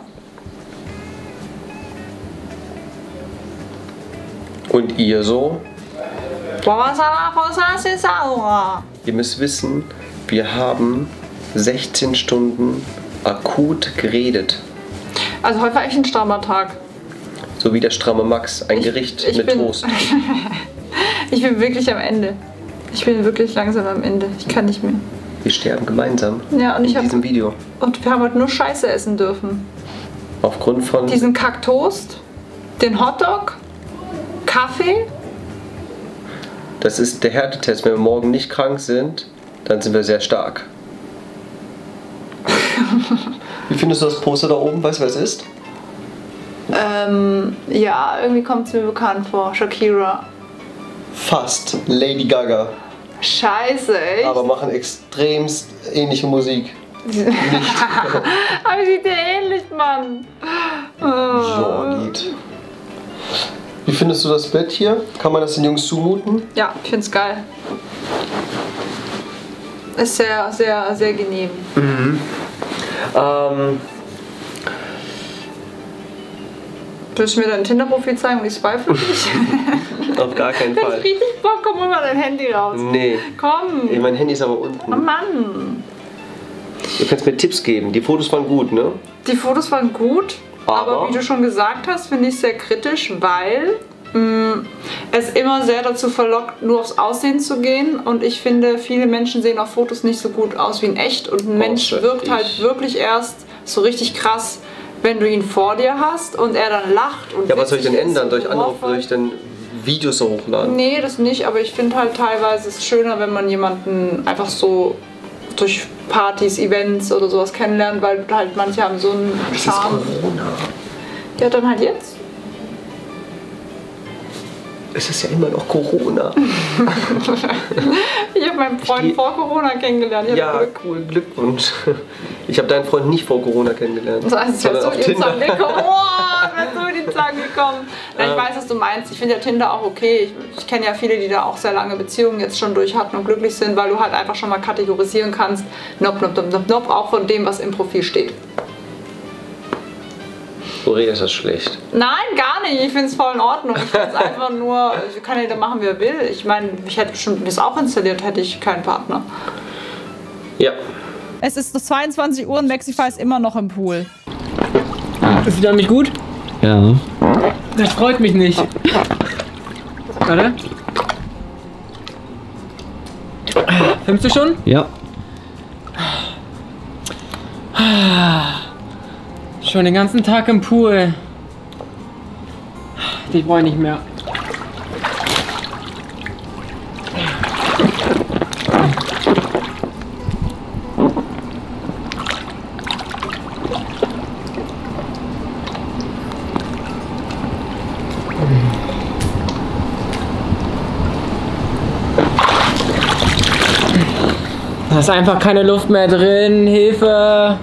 Und ihr so? Sauer. Ihr müsst wissen, wir haben sechzehn Stunden akut geredet. Also heute war echt ein strammer Tag. So wie der stramme Max. Ein Gericht ich mit bin- Toast. Ich bin wirklich am Ende. Ich bin wirklich langsam am Ende. Ich kann nicht mehr. Wir sterben gemeinsam. Ja, und ich in hab, diesem Video. und wir haben heute nur Scheiße essen dürfen. Aufgrund von... Diesen Kacktoast, den Hotdog, Kaffee. Das ist der Härtetest. Wenn wir morgen nicht krank sind, dann sind wir sehr stark. Wie findest du das Poster da oben? Weißt du, wer es ist? Ähm, ja, irgendwie kommt es mir bekannt vor. Shakira. Fast. Lady Gaga. Scheiße, echt? Aber machen extremst ähnliche Musik. Aber sieht dir ähnlich, Mann. Ja, geht. Wie findest du das Bett hier? Kann man das den Jungs zumuten? Ja, ich find's geil. Ist sehr, sehr, sehr genehm. Ähm, Willst du mir dein Tinder-Profil zeigen und ich swipe für dich? auf gar keinen Wenn ich Fall. richtig Bock, komm hol mal dein Handy raus. Nee. Komm. Ey, mein Handy ist aber Oh unten. Mann. Du kannst mir Tipps geben. Die Fotos waren gut, ne? Die Fotos waren gut, aber, Aber? wie du schon gesagt hast, finde ich sehr kritisch, weil mh, es immer sehr dazu verlockt, nur aufs Aussehen zu gehen. Und ich finde, viele Menschen sehen auf Fotos nicht so gut aus wie in echt. Und ein Mensch Außer wirkt ich. halt wirklich erst so richtig krass, wenn du ihn vor dir hast und er dann lacht. Und Ja, was soll ich denn witzig ist ändern? und Durch andere, humorvoll. durch dann Videos so hochladen? Nee, das nicht, aber ich finde halt teilweise ist es schöner, wenn man jemanden einfach so durch Partys, Events oder sowas kennenlernt, weil halt manche haben so einen Charme. Corona. Ja, dann halt jetzt. Es ist ja immer noch Corona. Ich habe meinen Freund Ich- vor Corona kennengelernt. Ich hab Ja, Glück. cool, Glückwunsch. Ich habe deinen Freund nicht vor Corona kennengelernt. Das heißt, ich wäre sondern so auf in die Zange Tinder. gekommen. Oh, ich wäre so in die Zange gekommen. Na, ich Ähm. weiß, was du meinst. Ich finde ja Tinder auch okay. Ich, ich kenne ja viele, die da auch sehr lange Beziehungen jetzt schon durch hatten und glücklich sind, weil du halt einfach schon mal kategorisieren kannst. Nope, nope, nope, nope, nope, auch von dem, was im Profil steht. Korea ist das schlecht. Nein, gar nicht. Ich finde es voll in Ordnung. Ich finde es einfach nur, kann jeder machen, wie er will. Ich meine, ich hätte bestimmt das auch installiert, hätte ich keinen Partner. Ja. Es ist zweiundzwanzig Uhr und Maxify ist immer noch im Pool. Ist wieder mich gut? Ja. Das freut mich nicht. Warte. Filmst du schon? Ja. Schon den ganzen Tag im Pool. Ich brauche nicht mehr. Da ist einfach keine Luft mehr drin. Hilfe!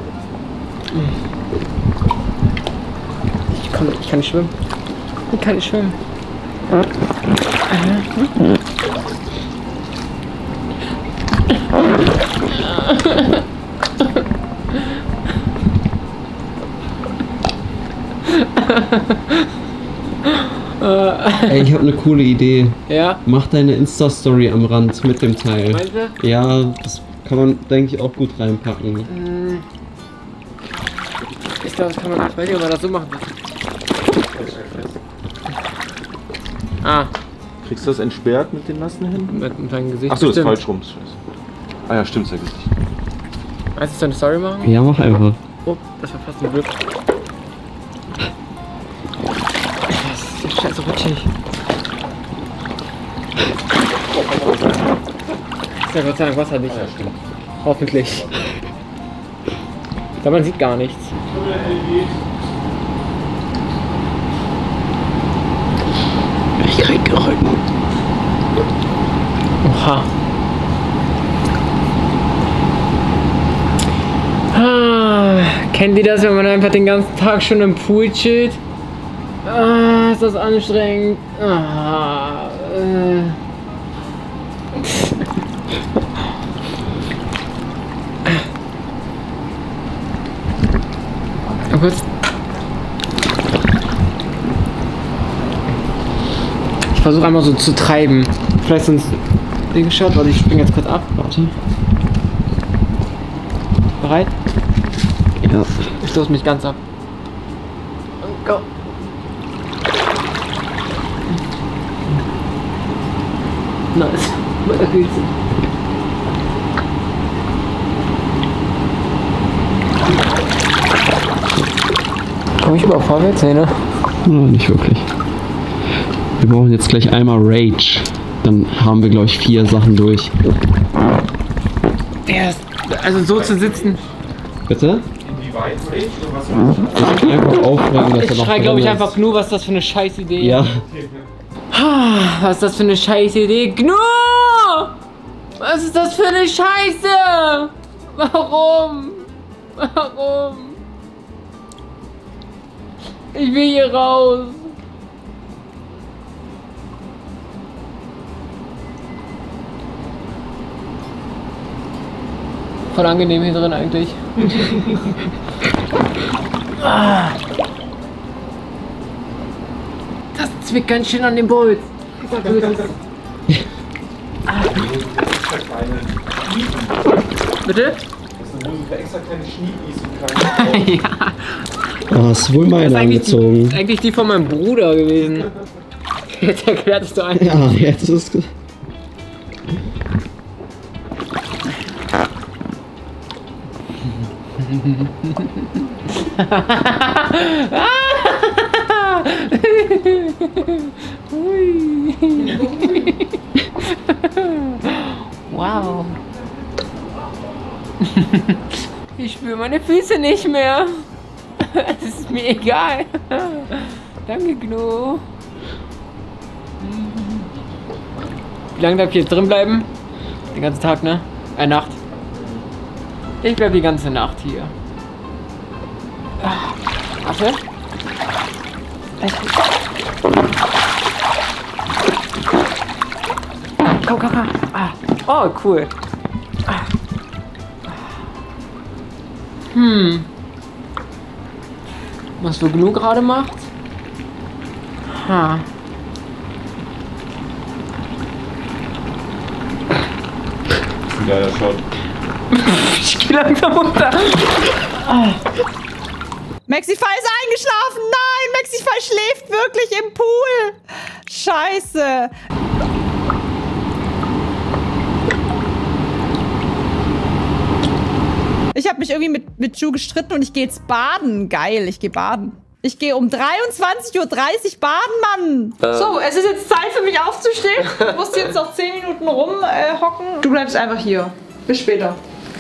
Ich, komm, ich kann nicht schwimmen. Ich kann nicht schwimmen. Ey, ich habe eine coole Idee. Ja? Mach deine Insta-Story am Rand mit dem Teil. Meinst du? Ja, das kann man, denke ich, auch gut reinpacken. Ich glaube, das kann man, ich weiß nicht, ob man das so machen kann. Ah, Kriegst du das entsperrt mit den nassen Händen? mit, mit deinem Gesicht. Achso, das ist bestimmt. falsch rum. Scheiße. Ah ja, stimmt, sein Gesicht. Meinst du, eine Story machen? Ja, mach einfach. Oh, das war fast ein Glück. Das ist scheiße rutschig. Ist ja Gott sei Dank wasserdicht. Ja, stimmt. Hoffentlich. Aber man sieht gar nichts. Ich krieg Rücken. Oha. Ah, kennt ihr das, wenn man einfach den ganzen Tag schon im Pool chillt? Ah, ist das anstrengend. Ah, äh. Oh Gott. Ich versuche einmal so zu treiben. Vielleicht sonst Ding geschaut, warte, ich springe jetzt kurz ab. Warte. Bereit? Ja. Ich stoße mich ganz ab. Und go. Nice. Komm ich überhaupt vorwärts? Nee, ne? Oh, nicht wirklich. Wir brauchen jetzt gleich einmal Rage. Dann haben wir, glaube ich, vier Sachen durch. Ja, also so zu sitzen. Bitte? Inwieweit Rage oder was? Ich einfach aufräumen, dass Ich er noch schrei, glaube ich, drin einfach ist. Gnu, was ist das für eine scheiß Idee? Ja. Was ist das für eine scheiß Idee? Gnu! Was ist das für eine Scheiße? Warum? Warum? Ich will hier raus. Voll angenehm hier drin eigentlich. Ah. Das zwickt ganz schön an den Bolz. Ich sag, wie es ist. Ah. Bitte? Das ist eine Hose für extra kleine Schniebis und kleine. Ja. Oh, hast du wohl meine Eigentlich angezogen? die, eigentlich die von meinem Bruder gewesen. Jetzt erklärt es doch einfach. Ja, jetzt ist es. Wow. Ich spüre meine Füße nicht mehr. Es ist mir egal. Danke, Gnu. Wie lange darf ich jetzt drin bleiben? Den ganzen Tag, ne? Eine Nacht. Ich bleib die ganze Nacht hier. Ah, warte. Komm, komm, komm. Ah. Oh, cool. Ah. Hm. Was für Gnu gerade macht? Ha. Ja, ja, schaut. Ich geh langsam runter. Ah. Maxify ist eingeschlafen. Nein, Maxify schläft wirklich im Pool. Scheiße. Ich habe mich irgendwie mit, mit Ju gestritten und ich gehe jetzt baden. Geil, ich gehe baden. Ich gehe um dreiundzwanzig Uhr dreißig baden, Mann. Ähm. So, es ist jetzt Zeit für mich aufzustehen. Du musst jetzt noch zehn Minuten rumhocken. Äh, du bleibst einfach hier. Bis später.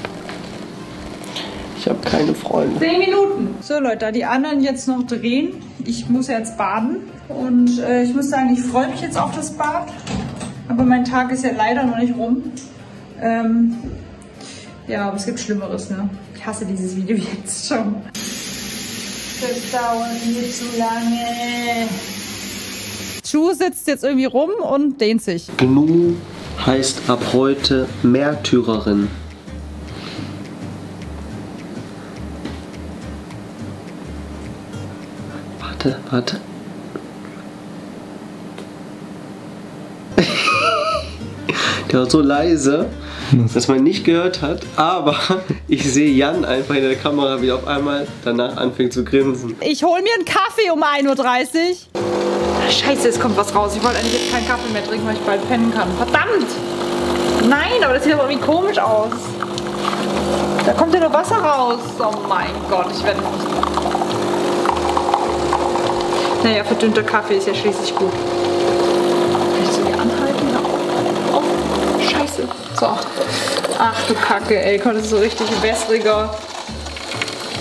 Ich habe keine Freunde. Zehn Minuten. So Leute, da die anderen jetzt noch drehen. Ich muss jetzt baden. Und äh, ich muss sagen, ich freue mich jetzt auf das Bad. Aber mein Tag ist ja leider noch nicht rum. Ähm, ja, aber es gibt Schlimmeres, ne? Ich hasse dieses Video jetzt schon. Das dauert mir zu lange. Ju sitzt jetzt irgendwie rum und dehnt sich. Gnu heißt ab heute Märtyrerin. Warte, warte. Der war so leise, dass man nicht gehört hat, aber ich sehe Jan einfach in der Kamera, wie er auf einmal danach anfängt zu grinsen. Ich hole mir einen Kaffee um ein Uhr dreißig. Scheiße, es kommt was raus. Ich wollte eigentlich jetzt keinen Kaffee mehr trinken, weil ich bald pennen kann. Verdammt! Nein, aber das sieht aber irgendwie komisch aus. Da kommt ja nur Wasser raus. Oh mein Gott, ich werde nicht. Naja, verdünnter Kaffee ist ja schließlich gut. Kann ich so hier anhalten? Ja. Oh, scheiße. So. Ach du Kacke, ey. Kommt das so richtig wässriger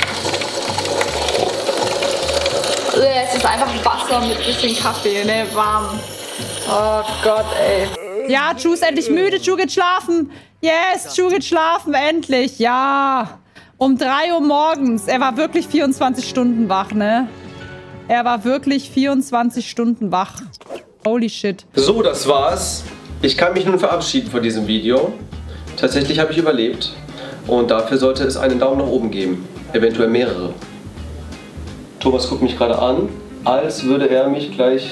Yes, ist einfach Wasser mit bisschen Kaffee, ne, warm. Oh Gott, ey. Ja, Ju ist endlich müde, Ju geht schlafen. Yes, Ju geht schlafen, endlich, ja. Um drei Uhr morgens. Er war wirklich vierundzwanzig Stunden wach, ne? Er war wirklich vierundzwanzig Stunden wach. Holy shit. So, das war's. Ich kann mich nun verabschieden von diesem Video. Tatsächlich habe ich überlebt. Und dafür sollte es einen Daumen nach oben geben. Eventuell mehrere. Thomas guckt mich gerade an, als würde er mich gleich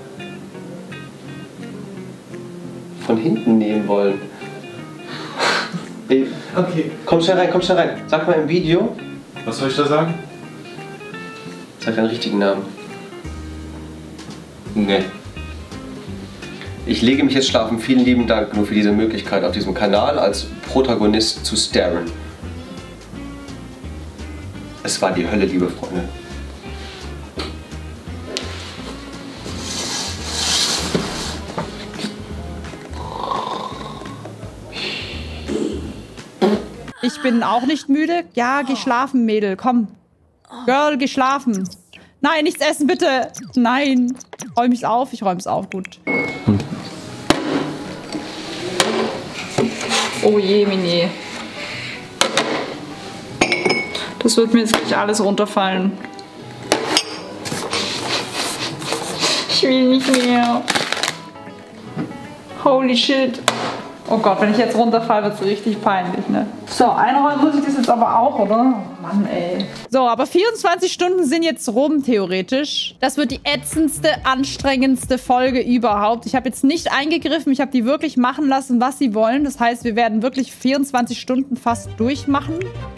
von hinten nehmen wollen. Ey, Okay. komm schnell rein, komm schnell rein. Sag mal im Video. Was soll ich da sagen? Sag deinen richtigen Namen. Nee. Ich lege mich jetzt schlafen. Vielen lieben Dank nur für diese Möglichkeit auf diesem Kanal als Protagonist zu starren. Es war die Hölle, liebe Freunde. Ich bin auch nicht müde. Ja, geh schlafen, Mädel. Komm. Girl, geh schlafen. Nein, nichts essen, bitte. Nein. Räum ich's auf? Ich räum's auf. Gut. Oh je, Mini. Das wird mir jetzt gleich alles runterfallen. Ich will nicht mehr. Holy shit. Oh Gott, wenn ich jetzt runterfalle, wird es richtig peinlich, ne? So, einräumen muss ich das jetzt aber auch, oder? Oh Mann, ey. So, aber vierundzwanzig Stunden sind jetzt rum, theoretisch. Das wird die ätzendste, anstrengendste Folge überhaupt. Ich habe jetzt nicht eingegriffen, ich habe die wirklich machen lassen, was sie wollen. Das heißt, wir werden wirklich vierundzwanzig Stunden fast durchmachen.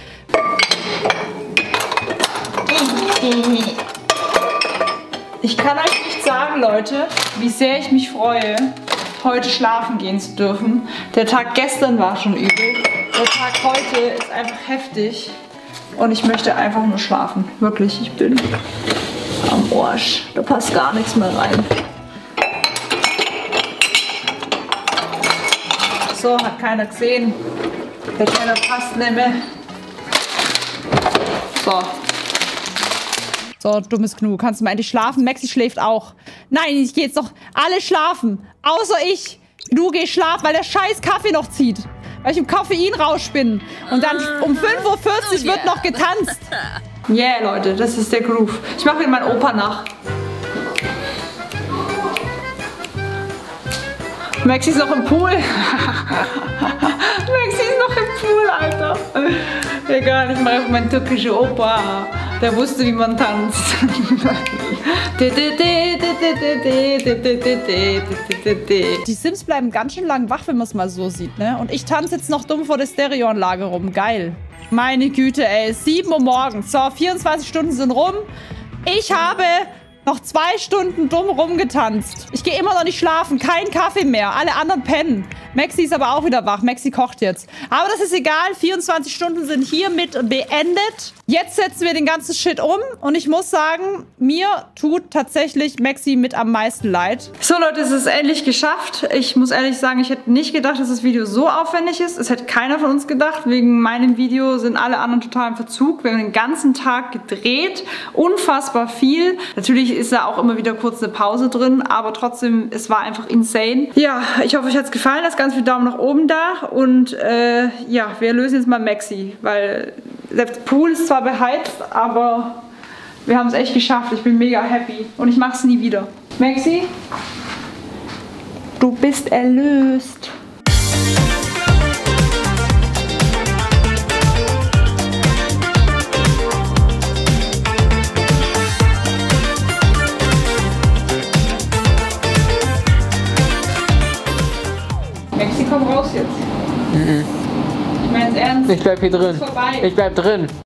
Ich kann euch nicht sagen, Leute, wie sehr ich mich freue, heute schlafen gehen zu dürfen. Der Tag gestern war schon übel. Der Tag heute ist einfach heftig. Und ich möchte einfach nur schlafen. Wirklich, ich bin am Arsch. Da passt gar nichts mehr rein. So, hat keiner gesehen. Der Keller passt nicht mehr. So. So, dummes Gnu. Kannst du mal endlich schlafen? Maxi schläft auch. Nein, ich gehe jetzt doch alle schlafen. Außer ich. Du geh schlafen, weil der scheiß Kaffee noch zieht. Weil ich im Koffeinrausch bin. Und dann um fünf Uhr vierzig wird noch getanzt. Yeah, Leute, das ist der Groove. Ich mache mir meinen Opa nach. Maxi ist noch im Pool. Maxi ist noch im Pool, Alter. Egal, ich mache meinen türkischen Opa. Der wusste, wie man tanzt. Die Sims bleiben ganz schön lang wach, wenn man es mal so sieht, ne? Und ich tanze jetzt noch dumm vor der Stereoanlage rum. Geil. Meine Güte, ey. sieben Uhr morgens. So, vierundzwanzig Stunden sind rum. Ich habe noch zwei Stunden dumm rumgetanzt. Ich gehe immer noch nicht schlafen. Kein Kaffee mehr. Alle anderen pennen. Maxi ist aber auch wieder wach. Maxi kocht jetzt. Aber das ist egal. vierundzwanzig Stunden sind hiermit beendet. Jetzt setzen wir den ganzen Shit um. Und ich muss sagen, mir tut tatsächlich Maxi mit am meisten leid. So, Leute, es ist endlich geschafft. Ich muss ehrlich sagen, ich hätte nicht gedacht, dass das Video so aufwendig ist. Es hätte keiner von uns gedacht. Wegen meinem Video sind alle anderen total im Verzug. Wir haben den ganzen Tag gedreht. Unfassbar viel. Natürlich ist da auch immer wieder kurz eine Pause drin. Aber trotzdem, es war einfach insane. Ja, ich hoffe, euch hat es gefallen. Lasst ganz viel Daumen nach oben da. Und äh, ja, wir lösen jetzt mal Maxi. Weil der Pool ist zwar beheizt, aber wir haben es echt geschafft. Ich bin mega happy. Und ich mache es nie wieder. Maxi, du bist erlöst. Maxi, komm raus jetzt. Mhm. Ich meine es ernst. Ich bleib hier drin. Ist vorbei. Ich bleib drin.